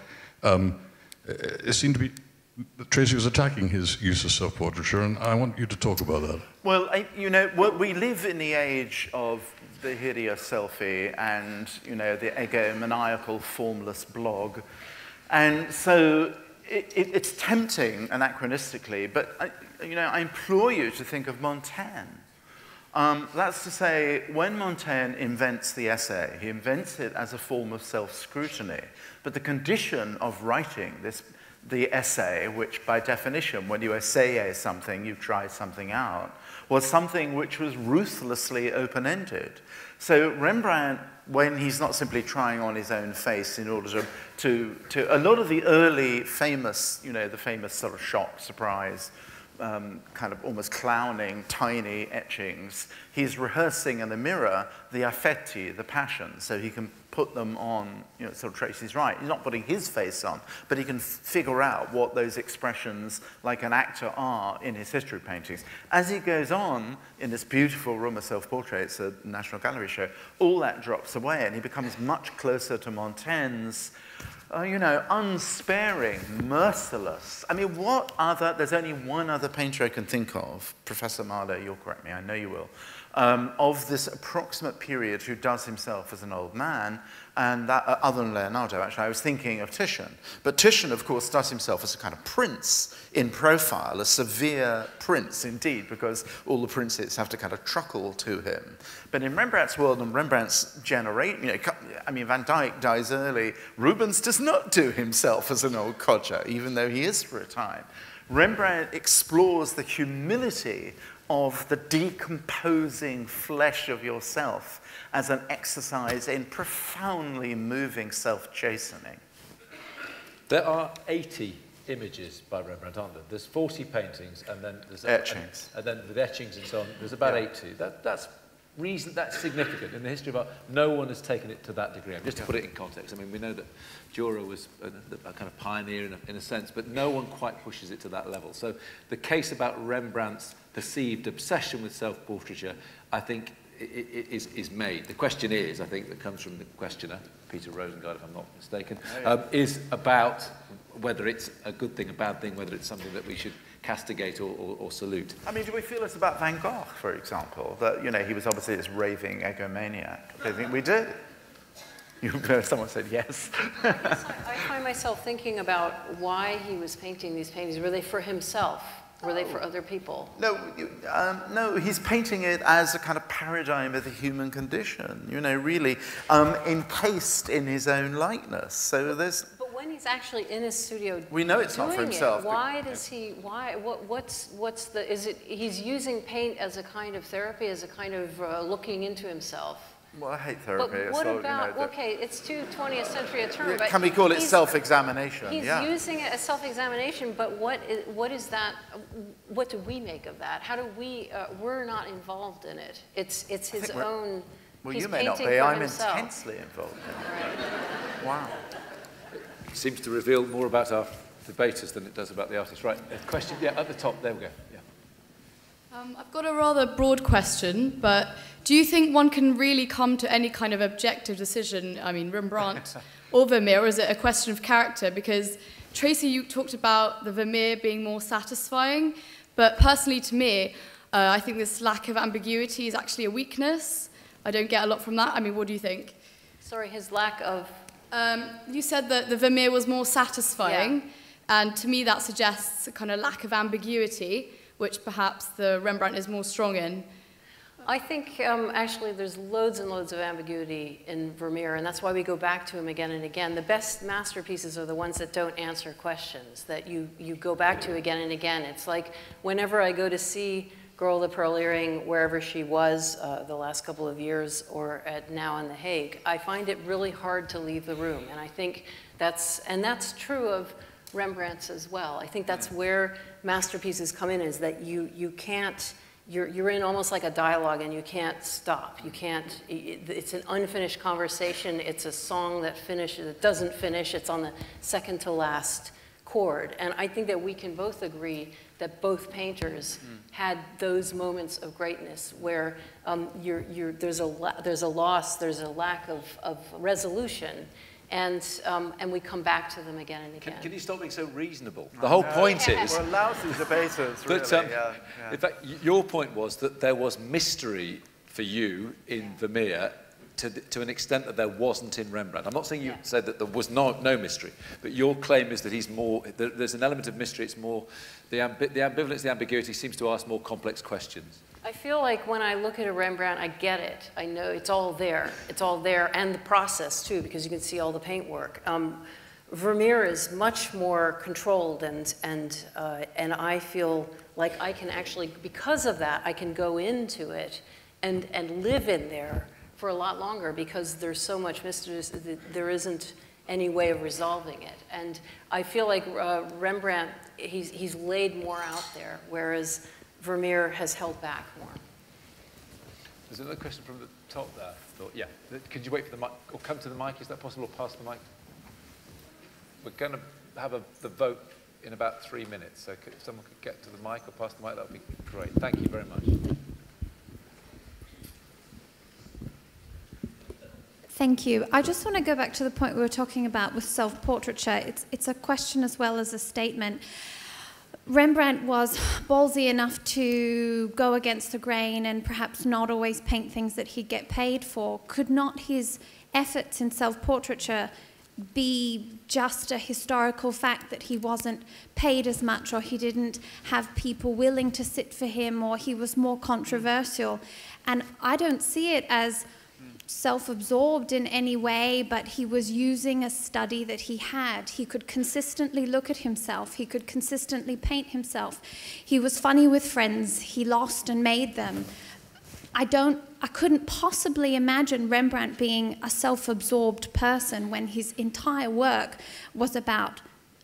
it seemed to be, Tracy was attacking his use of self-portraiture, and I want you to talk about that. Well, you know, we live in the age of the hideous selfie and, you know, the egomaniacal, formless blog. And so it's tempting anachronistically, but you know, I implore you to think of Montaigne. That's to say, when Montaigne invents the essay, he invents it as a form of self-scrutiny. But the condition of writing the essay, which by definition, when you essay something, you try something out, was something which was ruthlessly open-ended. So Rembrandt, when he's not simply trying on his own face in order to a lot of the early famous, you know, the famous sort of shock, surprise, kind of almost clowning, tiny etchings, he's rehearsing in the mirror the affetti, the passions, so he can put them on, you know, sort of Tracy's right. He's not putting his face on, but he can figure out what those expressions like an actor are in his history paintings. As he goes on in this beautiful room of self-portraits at the National Gallery show, all that drops away and he becomes much closer to Montaigne's, you know, unsparing, merciless. I mean, there's only one other painter I can think of, Professor Marlowe, you'll correct me, I know you will, of this approximate period who does himself as an old man, and that, other than Leonardo, actually, I was thinking of Titian. But Titian, of course, does himself as a kind of prince in profile, a severe prince indeed, because all the princes have to kind of truckle to him. But in Rembrandt's world and Rembrandt's generation, you know, I mean, Van Dyck dies early. Rubens does not do himself as an old codger, even though he is for a time. Rembrandt explores the humility of the decomposing flesh of yourself as an exercise in profoundly moving self-chastening. There are 80 images by Rembrandt, aren't there? There's 40 paintings, and then there's etchings. And then with etchings and so on, there's about 80. That's significant in the history of art. No one has taken it to that degree. Just to put it in context, I mean, we know that Dürer was a kind of pioneer in a sense, but no one quite pushes it to that level. So the case about Rembrandt's perceived obsession with self-portraiture, I think, is made. The question is, I think, that comes from the questioner, Peter Rosengard, if I'm not mistaken, is about whether it's a good thing, a bad thing, whether it's something that we should castigate or salute. I mean, do we feel this about Van Gogh, for example, that, you know, he was obviously this raving egomaniac? I think we do. Someone said yes. I find myself thinking about why he was painting these paintings. Were they for himself? Were they for other people? No, no, he's painting it as a kind of paradigm of the human condition, you know, really encased in his own likeness. So there's... But when he's actually in his studio we know it's not for himself. Why does he, what's the, is it, he's using paint as a kind of therapy, as a kind of looking into himself? Well, I hate therapy. But what so, about, you know, okay, it's too 20th century a term, but can we call it self-examination? He's using it as self-examination, but what is that, what do we make of that? How do we, we're not involved in it. It's his own, well, he's you may not be, I'm intensely involved in it. Right. Wow. It seems to reveal more about our debaters than it does about the artists. Right, a question, yeah, at the top, there we go. Yeah. I've got a rather broad question, but do you think one can really come to any kind of objective decision, I mean, Rembrandt or Vermeer, or is it a question of character? Because, Tracy, you talked about the Vermeer being more satisfying, but personally to me, I think this lack of ambiguity is actually a weakness. I don't get a lot from that. I mean, what do you think? Sorry, his lack of... you said that the Vermeer was more satisfying, and to me that suggests a kind of lack of ambiguity, which perhaps the Rembrandt is more strong in. I think actually there's loads and loads of ambiguity in Vermeer, and that's why we go back to him again and again. The best masterpieces are the ones that don't answer questions, that you go back to again and again. It's like whenever I go to see Girl with the Pearl Earring, wherever she was the last couple of years, or now in The Hague, I find it really hard to leave the room. And I think that's true of Rembrandt's as well. I think that's where masterpieces come in, is that you can't you're in almost like a dialogue and you can't stop. You can't, it's an unfinished conversation. It's a song that finishes, it doesn't finish. It's on the second to last chord. And I think that we can both agree that both painters had those moments of greatness where there's a loss, there's a lack of resolution. And we come back to them again and again. Can you stop being so reasonable? The whole point is... We're lousy debaters, really. But, in fact, your point was that there was mystery for you in Vermeer to an extent that there wasn't in Rembrandt. I'm not saying you said that there was no mystery, but your claim is that he's more... There's an element of mystery. It's more... The ambivalence, the ambiguity seems to ask more complex questions. I feel like when I look at a Rembrandt, I get it. I know it's all there. It's all there, and the process, too, because you can see all the paintwork. Vermeer is much more controlled, and I feel like I can actually, because of that, I can go into it and live in there for a lot longer because there's so much mystery that there isn't any way of resolving it. And I feel like Rembrandt, he's laid more out there, whereas Vermeer has held back more. There's another question from the top there. I thought, yeah. Could you wait for the mic, or come to the mic? Is that possible, or pass the mic? We're going to have the vote in about 3 minutes, so if someone could get to the mic or pass the mic, that would be great. Thank you very much. Thank you. I just want to go back to the point we were talking about with self-portraiture. It's a question as well as a statement. Rembrandt was ballsy enough to go against the grain and perhaps not always paint things that he'd get paid for. Could not his efforts in self-portraiture be just a historical fact that he wasn't paid as much, or he didn't have people willing to sit for him, or he was more controversial? And I don't see it as self-absorbed in any way, but he was using a study that he had. He could consistently look at himself. He could consistently paint himself. He was funny with friends. He lost and made them. I couldn't possibly imagine Rembrandt being a self-absorbed person when his entire work was about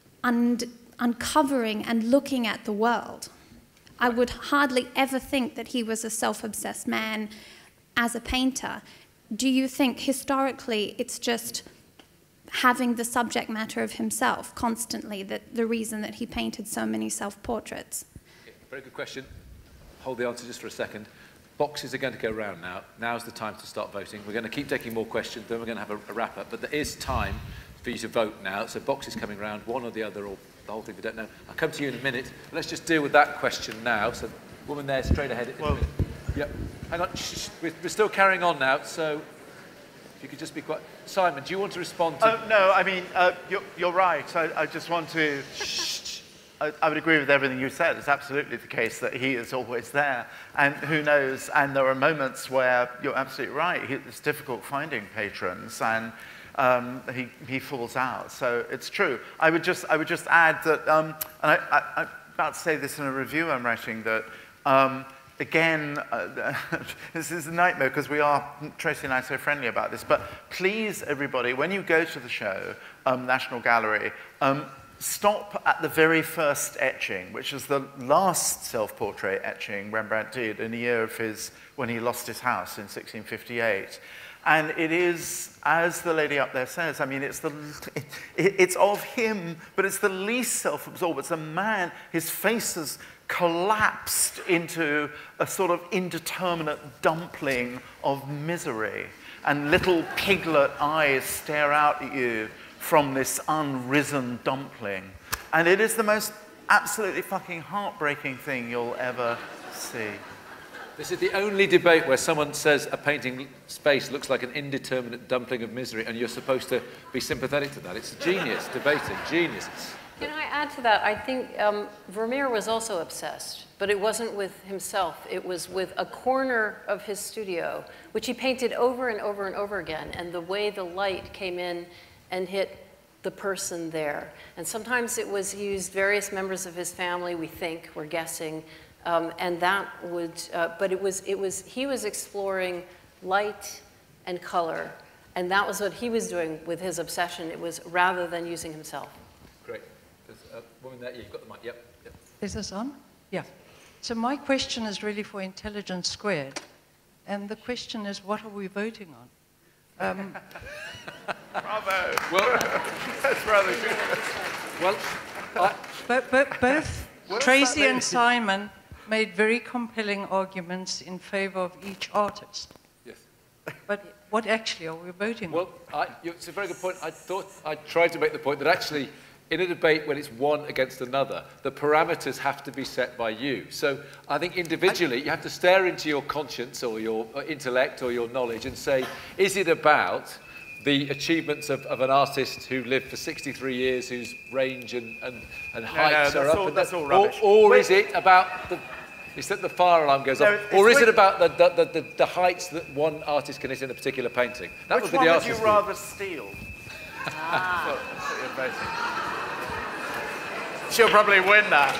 uncovering and looking at the world. I would hardly ever think that he was a self-obsessed man as a painter. Do you think historically it's just having the subject matter of himself constantly that the reason that he painted so many self-portraits? Okay, very good question. Hold the answer just for a second. Boxes are going to go round now. Now's the time to start voting. We're going to keep taking more questions, then we're going to have a wrap-up. But there is time for you to vote now. So boxes coming round, one or the other, or the whole thing, we don't know. I'll come to you in a minute. Let's just deal with that question now. So woman there, straight ahead. Yep. Hang on. Shh, we're still carrying on now, so if you could just be quiet. Simon, do you want to respond to... No, I mean, you're right. I just want to... I would agree with everything you said. It's absolutely the case that he is always there. And who knows, and there are moments where you're absolutely right. It's difficult finding patrons, and he falls out. So it's true. I would just add that, and I'm about to say this in a review I'm writing, that again, this is a nightmare because Tracy and I are so friendly about this, but please, everybody, when you go to the show, National Gallery, stop at the very first etching, which is the last self-portrait etching Rembrandt did in the year of when he lost his house in 1658. And it is, as the lady up there says, I mean, it's of him, but it's the least self-absorbed. It's a man, his face has collapsed into a sort of indeterminate dumpling of misery, and little piglet eyes stare out at you from this unrisen dumpling. And it is the most absolutely fucking heartbreaking thing you'll ever see. This is the only debate where someone says a painting space looks like an indeterminate dumpling of misery, and you're supposed to be sympathetic to that. It's genius debating, genius. Can I add to that? I think Vermeer was also obsessed, but it wasn't with himself. It was with a corner of his studio, which he painted over and over and over again, and the way the light came in and hit the person there. And sometimes he used various members of his family, we're guessing, and that would, but he was exploring light and color, and that was what he was doing with his obsession. It was rather than using himself. Great. There's a woman there. You've got the mic. Yep. Is this on? Yeah. So my question is really for Intelligence Squared. And the question is, what are we voting on? Bravo. Well, That's rather good. well, Both Tracy and Simon made very compelling arguments in favor of each artist. yes. But what actually are we voting on? Well, it's a very good point. I thought I tried to make the point that actually, in a debate when it's one against another, the parameters have to be set by you. So I think individually, you have to stare into your conscience or your intellect or your knowledge and say, is it about the achievements of an artist who lived for 63 years, whose range and heights are up? That's all rubbish. Or is it about the... It's that the fire alarm goes off. Or is it about the heights that one artist can hit in a particular painting? That Which would be the one would you artist's rather steal? She'll probably win that.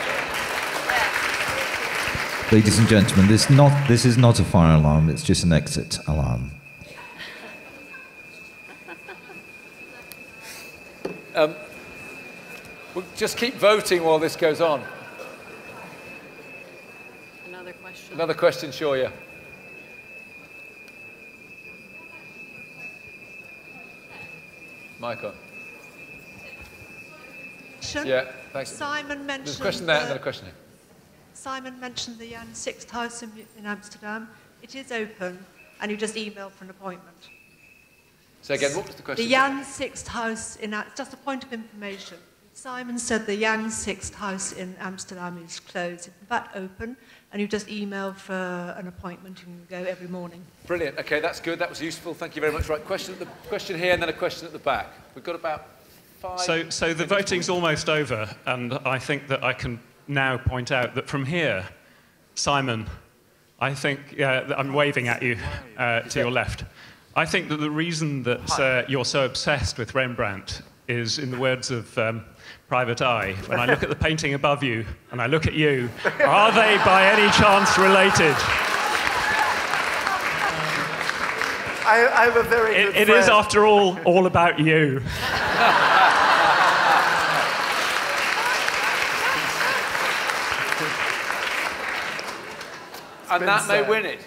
Ladies and gentlemen, this is not a fire alarm, it's just an exit alarm. We'll just keep voting while this goes on. Another question? Another question, sure, yeah. Michael. Yeah, thanks. Simon mentioned... There's a question there and then a question here. Simon mentioned the Jan Sixth House in Amsterdam. It is open, and you just email for an appointment. So again, what was the question? The Jan Sixth House in... Just a point of information. Simon said the Jan Sixth House in Amsterdam is closed. It's in fact open, and you just email for an appointment and go every morning. Brilliant. Okay, that's good. That was useful. Thank you very much. Right, question here and then a question at the back. We've got about 5... So the voting's almost over, and I think that I can now point out that from here, Simon, I think... I'm waving at you to your left. I think that the reason that you're so obsessed with Rembrandt is, in the words of Private Eye, when I look at the painting above you and I look at you, are they by any chance related? I have a very good It is, after all about you. And that may win it.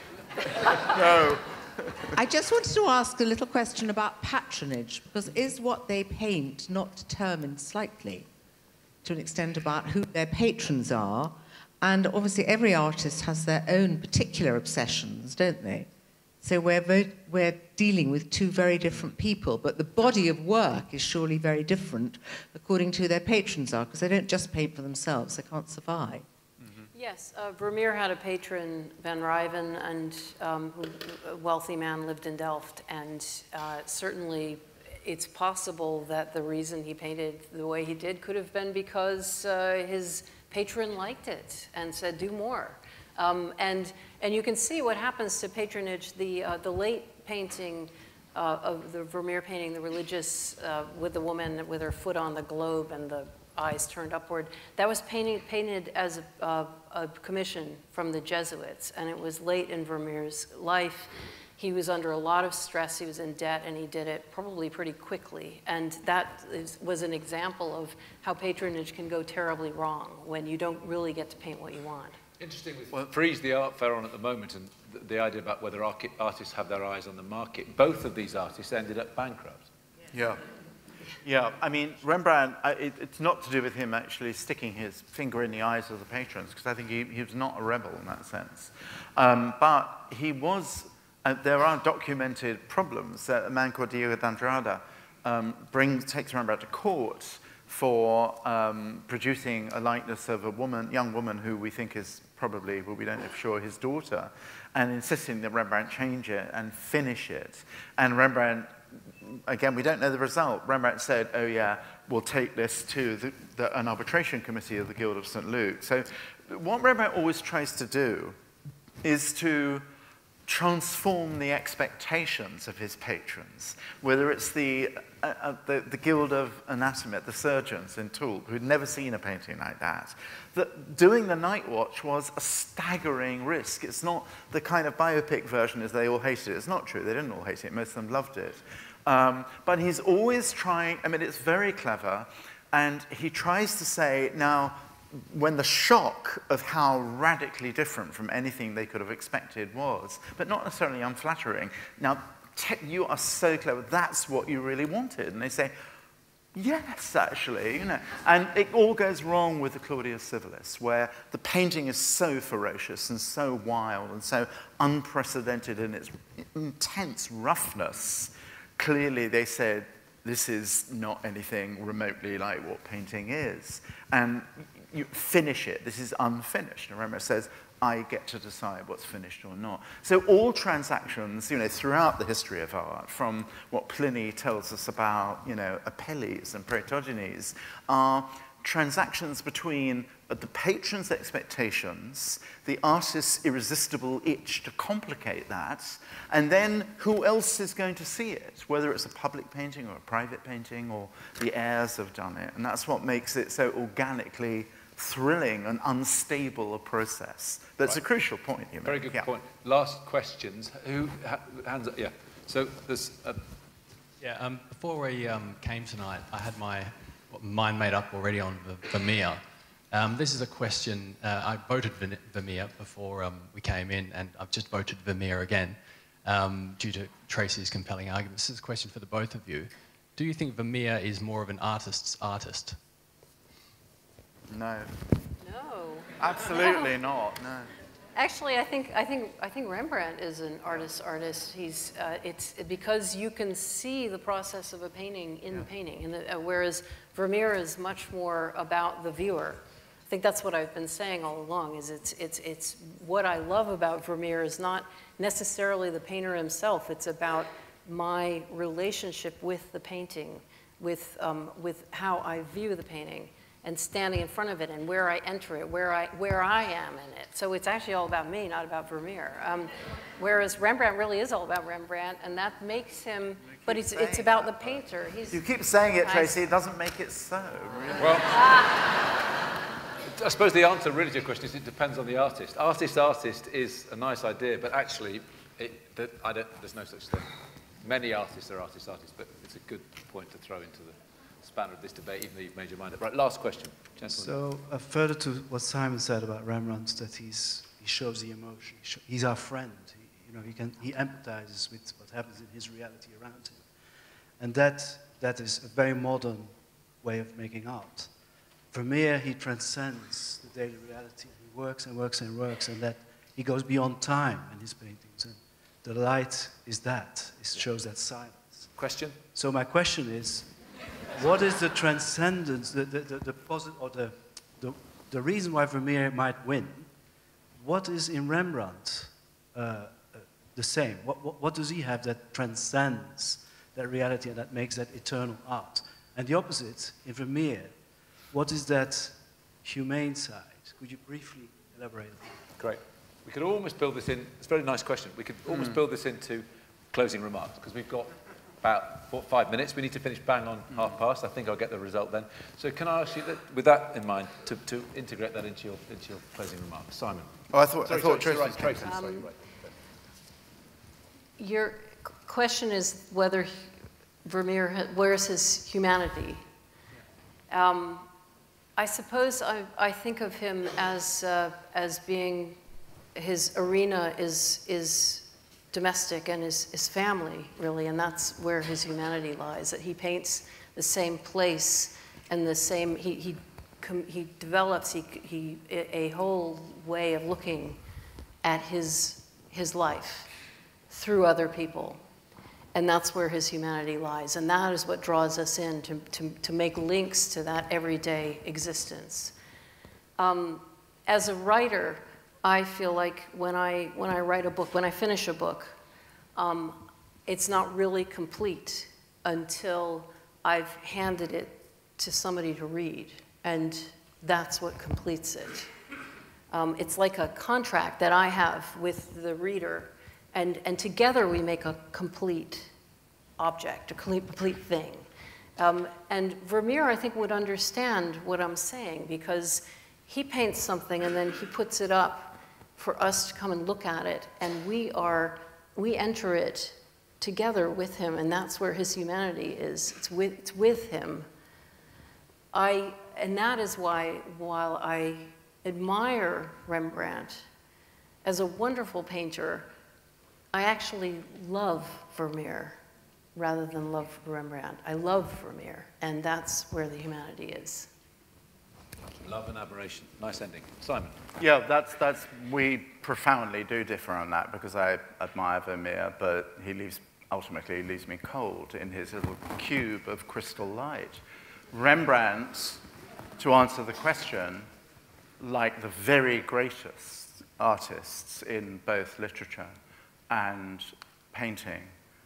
No. I just wanted to ask a little question about patronage, because is what they paint not determined slightly, to an extent, about who their patrons are? And obviously every artist has their own particular obsessions, don't they? So we're dealing with two very different people, but the body of work is surely very different according to who their patrons are, because they don't just paint for themselves, they can't survive. Yes, Vermeer had a patron, Van Ryven, and a wealthy man lived in Delft, and certainly it's possible that the reason he painted the way he did could have been because his patron liked it and said, do more. And you can see what happens to patronage. The late painting of the Vermeer painting, the religious, with the woman with her foot on the globe and the eyes turned upward, that was painted as a commission from the Jesuits, and it was late in Vermeer's life. He was under a lot of stress, he was in debt, and he did it probably pretty quickly. And that was an example of how patronage can go terribly wrong when you don't really get to paint what you want. Interesting, with Frieze, the art fair on at the moment, and the idea about whether artists have their eyes on the market, both of these artists ended up bankrupt. Yeah. Yeah, I mean, Rembrandt, it's not to do with him actually sticking his finger in the eyes of the patrons, because I think he was not a rebel in that sense. But he was, there are documented problems that a man called Diego de Andrada takes Rembrandt to court for producing a likeness of a young woman who we think is probably, well, we don't know for sure, his daughter, and insisting that Rembrandt change it and finish it. And Rembrandt, again, we don't know the result. Rembrandt said, oh yeah, we'll take this to an arbitration committee of the Guild of St. Luke. So what Rembrandt always tries to do is to transform the expectations of his patrons, whether it's the Guild of Anatomy, the surgeons in Toul, who'd never seen a painting like that. Doing the Night Watch was a staggering risk. It's not the kind of biopic version as they all hated it. It's not true. They didn't all hate it. Most of them loved it. But he's always trying, I mean, it's very clever, and he tries to say, now, when the shock of how radically different from anything they could have expected was, but not necessarily unflattering. Now, you are so clever, that's what you really wanted. And they say, yes, actually, you know. And it all goes wrong with the Claudius Civilis, where the painting is so ferocious and so wild and so unprecedented in its intense roughness. Clearly, they said, this is not anything remotely like what painting is. And you finish it. This is unfinished. And Rembrandt says, I get to decide what's finished or not. So all transactions, you know, throughout the history of art, from what Pliny tells us about, you know, Apelles and Praetogenes, are transactions between the patron's expectations, the artist's irresistible itch to complicate that, and then who else is going to see it, whether it's a public painting or a private painting, or the heirs have done it. And that's what makes it so organically thrilling and unstable a process. That's a crucial point. You Very good point. Last questions. Hands up? Yeah. So there's... before we came tonight, I had my mind made up already on Vermeer. This is a question, I voted Vermeer before we came in, and I've just voted Vermeer again due to Tracy's compelling arguments. This is a question for the both of you. Do you think Vermeer is more of an artist's artist? No. No. Absolutely not, no. Actually, I think Rembrandt is an artist's artist. It's because you can see the process of a painting in the painting, whereas Vermeer is much more about the viewer. I think that's what I've been saying all along. Is it's what I love about Vermeer is not necessarily the painter himself. It's about my relationship with the painting, with how I view the painting, and standing in front of it, and where I enter it, where I am in it. So it's actually all about me, not about Vermeer. Whereas Rembrandt really is all about Rembrandt, and that makes him, but it's about the painter. You keep saying it, Tracy, it doesn't make it so. Really. Well, I suppose the answer really to your question is it depends on the artist. Artist is a nice idea, but actually, there's no such thing. Many artists are artists, but it's a good point to throw into the spanner of this debate, even though you've made your mind up. Right, last question, gentlemen. So, further to what Simon said about Rembrandt, that he shows the emotion. He's our friend. He empathizes with what happens in his reality around him, and that is a very modern way of making art. Vermeer, he transcends the daily reality. He works and works and works, and that he goes beyond time in his paintings. And the light is that. It shows that silence. Question? So my question is, what is the transcendence, the reason why Vermeer might win? What is in Rembrandt the same? What does he have that transcends that reality and that makes that eternal art? And the opposite, in Vermeer, what is that humane side? Could you briefly elaborate on that? Great. We could almost build this in, it's a very nice question, we could almost build this into closing remarks, because we've got about 5 minutes. We need to finish bang on 1:30. I think I'll get the result then. So can I ask you, with that in mind, to integrate that into your closing remarks? Simon. Oh, I thought Tracy. Tracy, sorry, right. Your question is whether Vermeer, where's his humanity? I suppose I think of him as being, his arena is domestic and his family, really, and that's where his humanity lies, that he paints the same place and the same, he develops a whole way of looking at his life through other people. And that's where his humanity lies. And that is what draws us in to make links to that everyday existence. As a writer, I feel like when I write a book, when I finish a book, it's not really complete until I've handed it to somebody to read. And that's what completes it. It's like a contract that I have with the reader. And together we make a complete object, a complete thing. And Vermeer, I think, would understand what I'm saying, because he paints something and then he puts it up for us to come and look at it, and we enter it together with him, and that's where his humanity is. It's with him. And that is why, while I admire Rembrandt as a wonderful painter, I actually love Vermeer rather than love Rembrandt. I love Vermeer, and that's where the humanity is. Love and admiration. Nice ending. Simon. Yeah, we profoundly do differ on that, because I admire Vermeer, but ultimately leaves me cold in his little cube of crystal light. Rembrandt, to answer the question, like the very greatest artists in both literature and painting,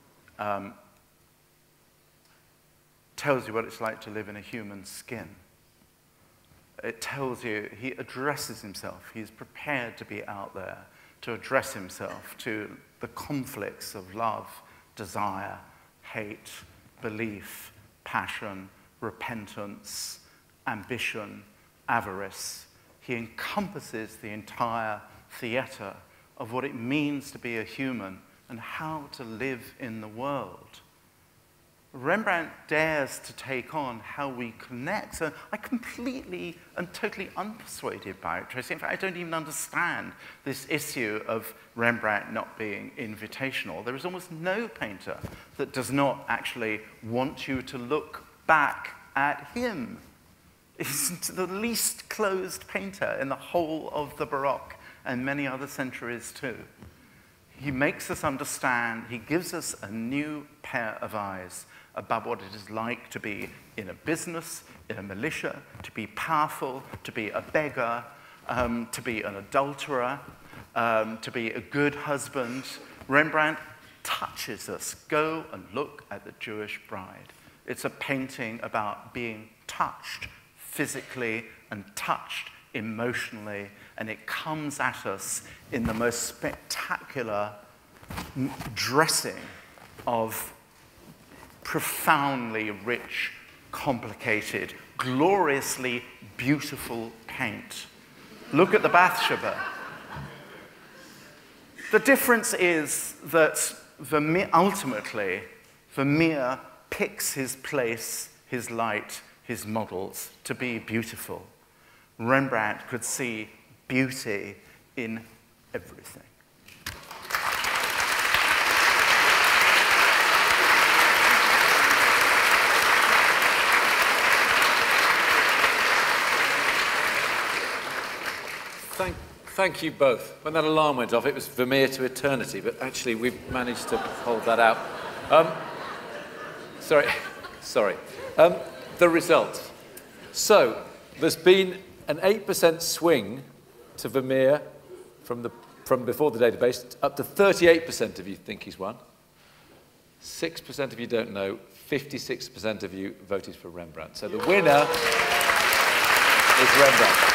tells you what it's like to live in a human skin. It tells you, he addresses himself. He's prepared to be out there, to address himself to the conflicts of love, desire, hate, belief, passion, repentance, ambition, avarice. He encompasses the entire theater of what it means to be a human and how to live in the world. Rembrandt dares to take on how we connect. So I completely and totally unpersuaded by it, Tracy. In fact, I don't even understand this issue of Rembrandt not being invitational. There is almost no painter that does not actually want you to look back at him. He's the least closed painter in the whole of the Baroque and many other centuries too. He makes us understand, he gives us a new pair of eyes about what it is like to be in a business, in a militia, to be powerful, to be a beggar, to be an adulterer, to be a good husband. Rembrandt touches us. Go and look at the Jewish bride. It's a painting about being touched physically and touched emotionally, and it comes at us in the most spectacular dressing of profoundly rich, complicated, gloriously beautiful paint. Look at the Bathsheba. The difference is that ultimately, Vermeer picks his place, his light, his models to be beautiful. Rembrandt could see beauty in everything. Thank you both. When that alarm went off, it was Vermeer to eternity, but actually we've managed to hold that out. Sorry. The results. So, there's been an 8% swing to Vermeer from before the database, up to 38% of you think he's won. 6% of you don't know. 56% of you voted for Rembrandt. So the winner is Rembrandt.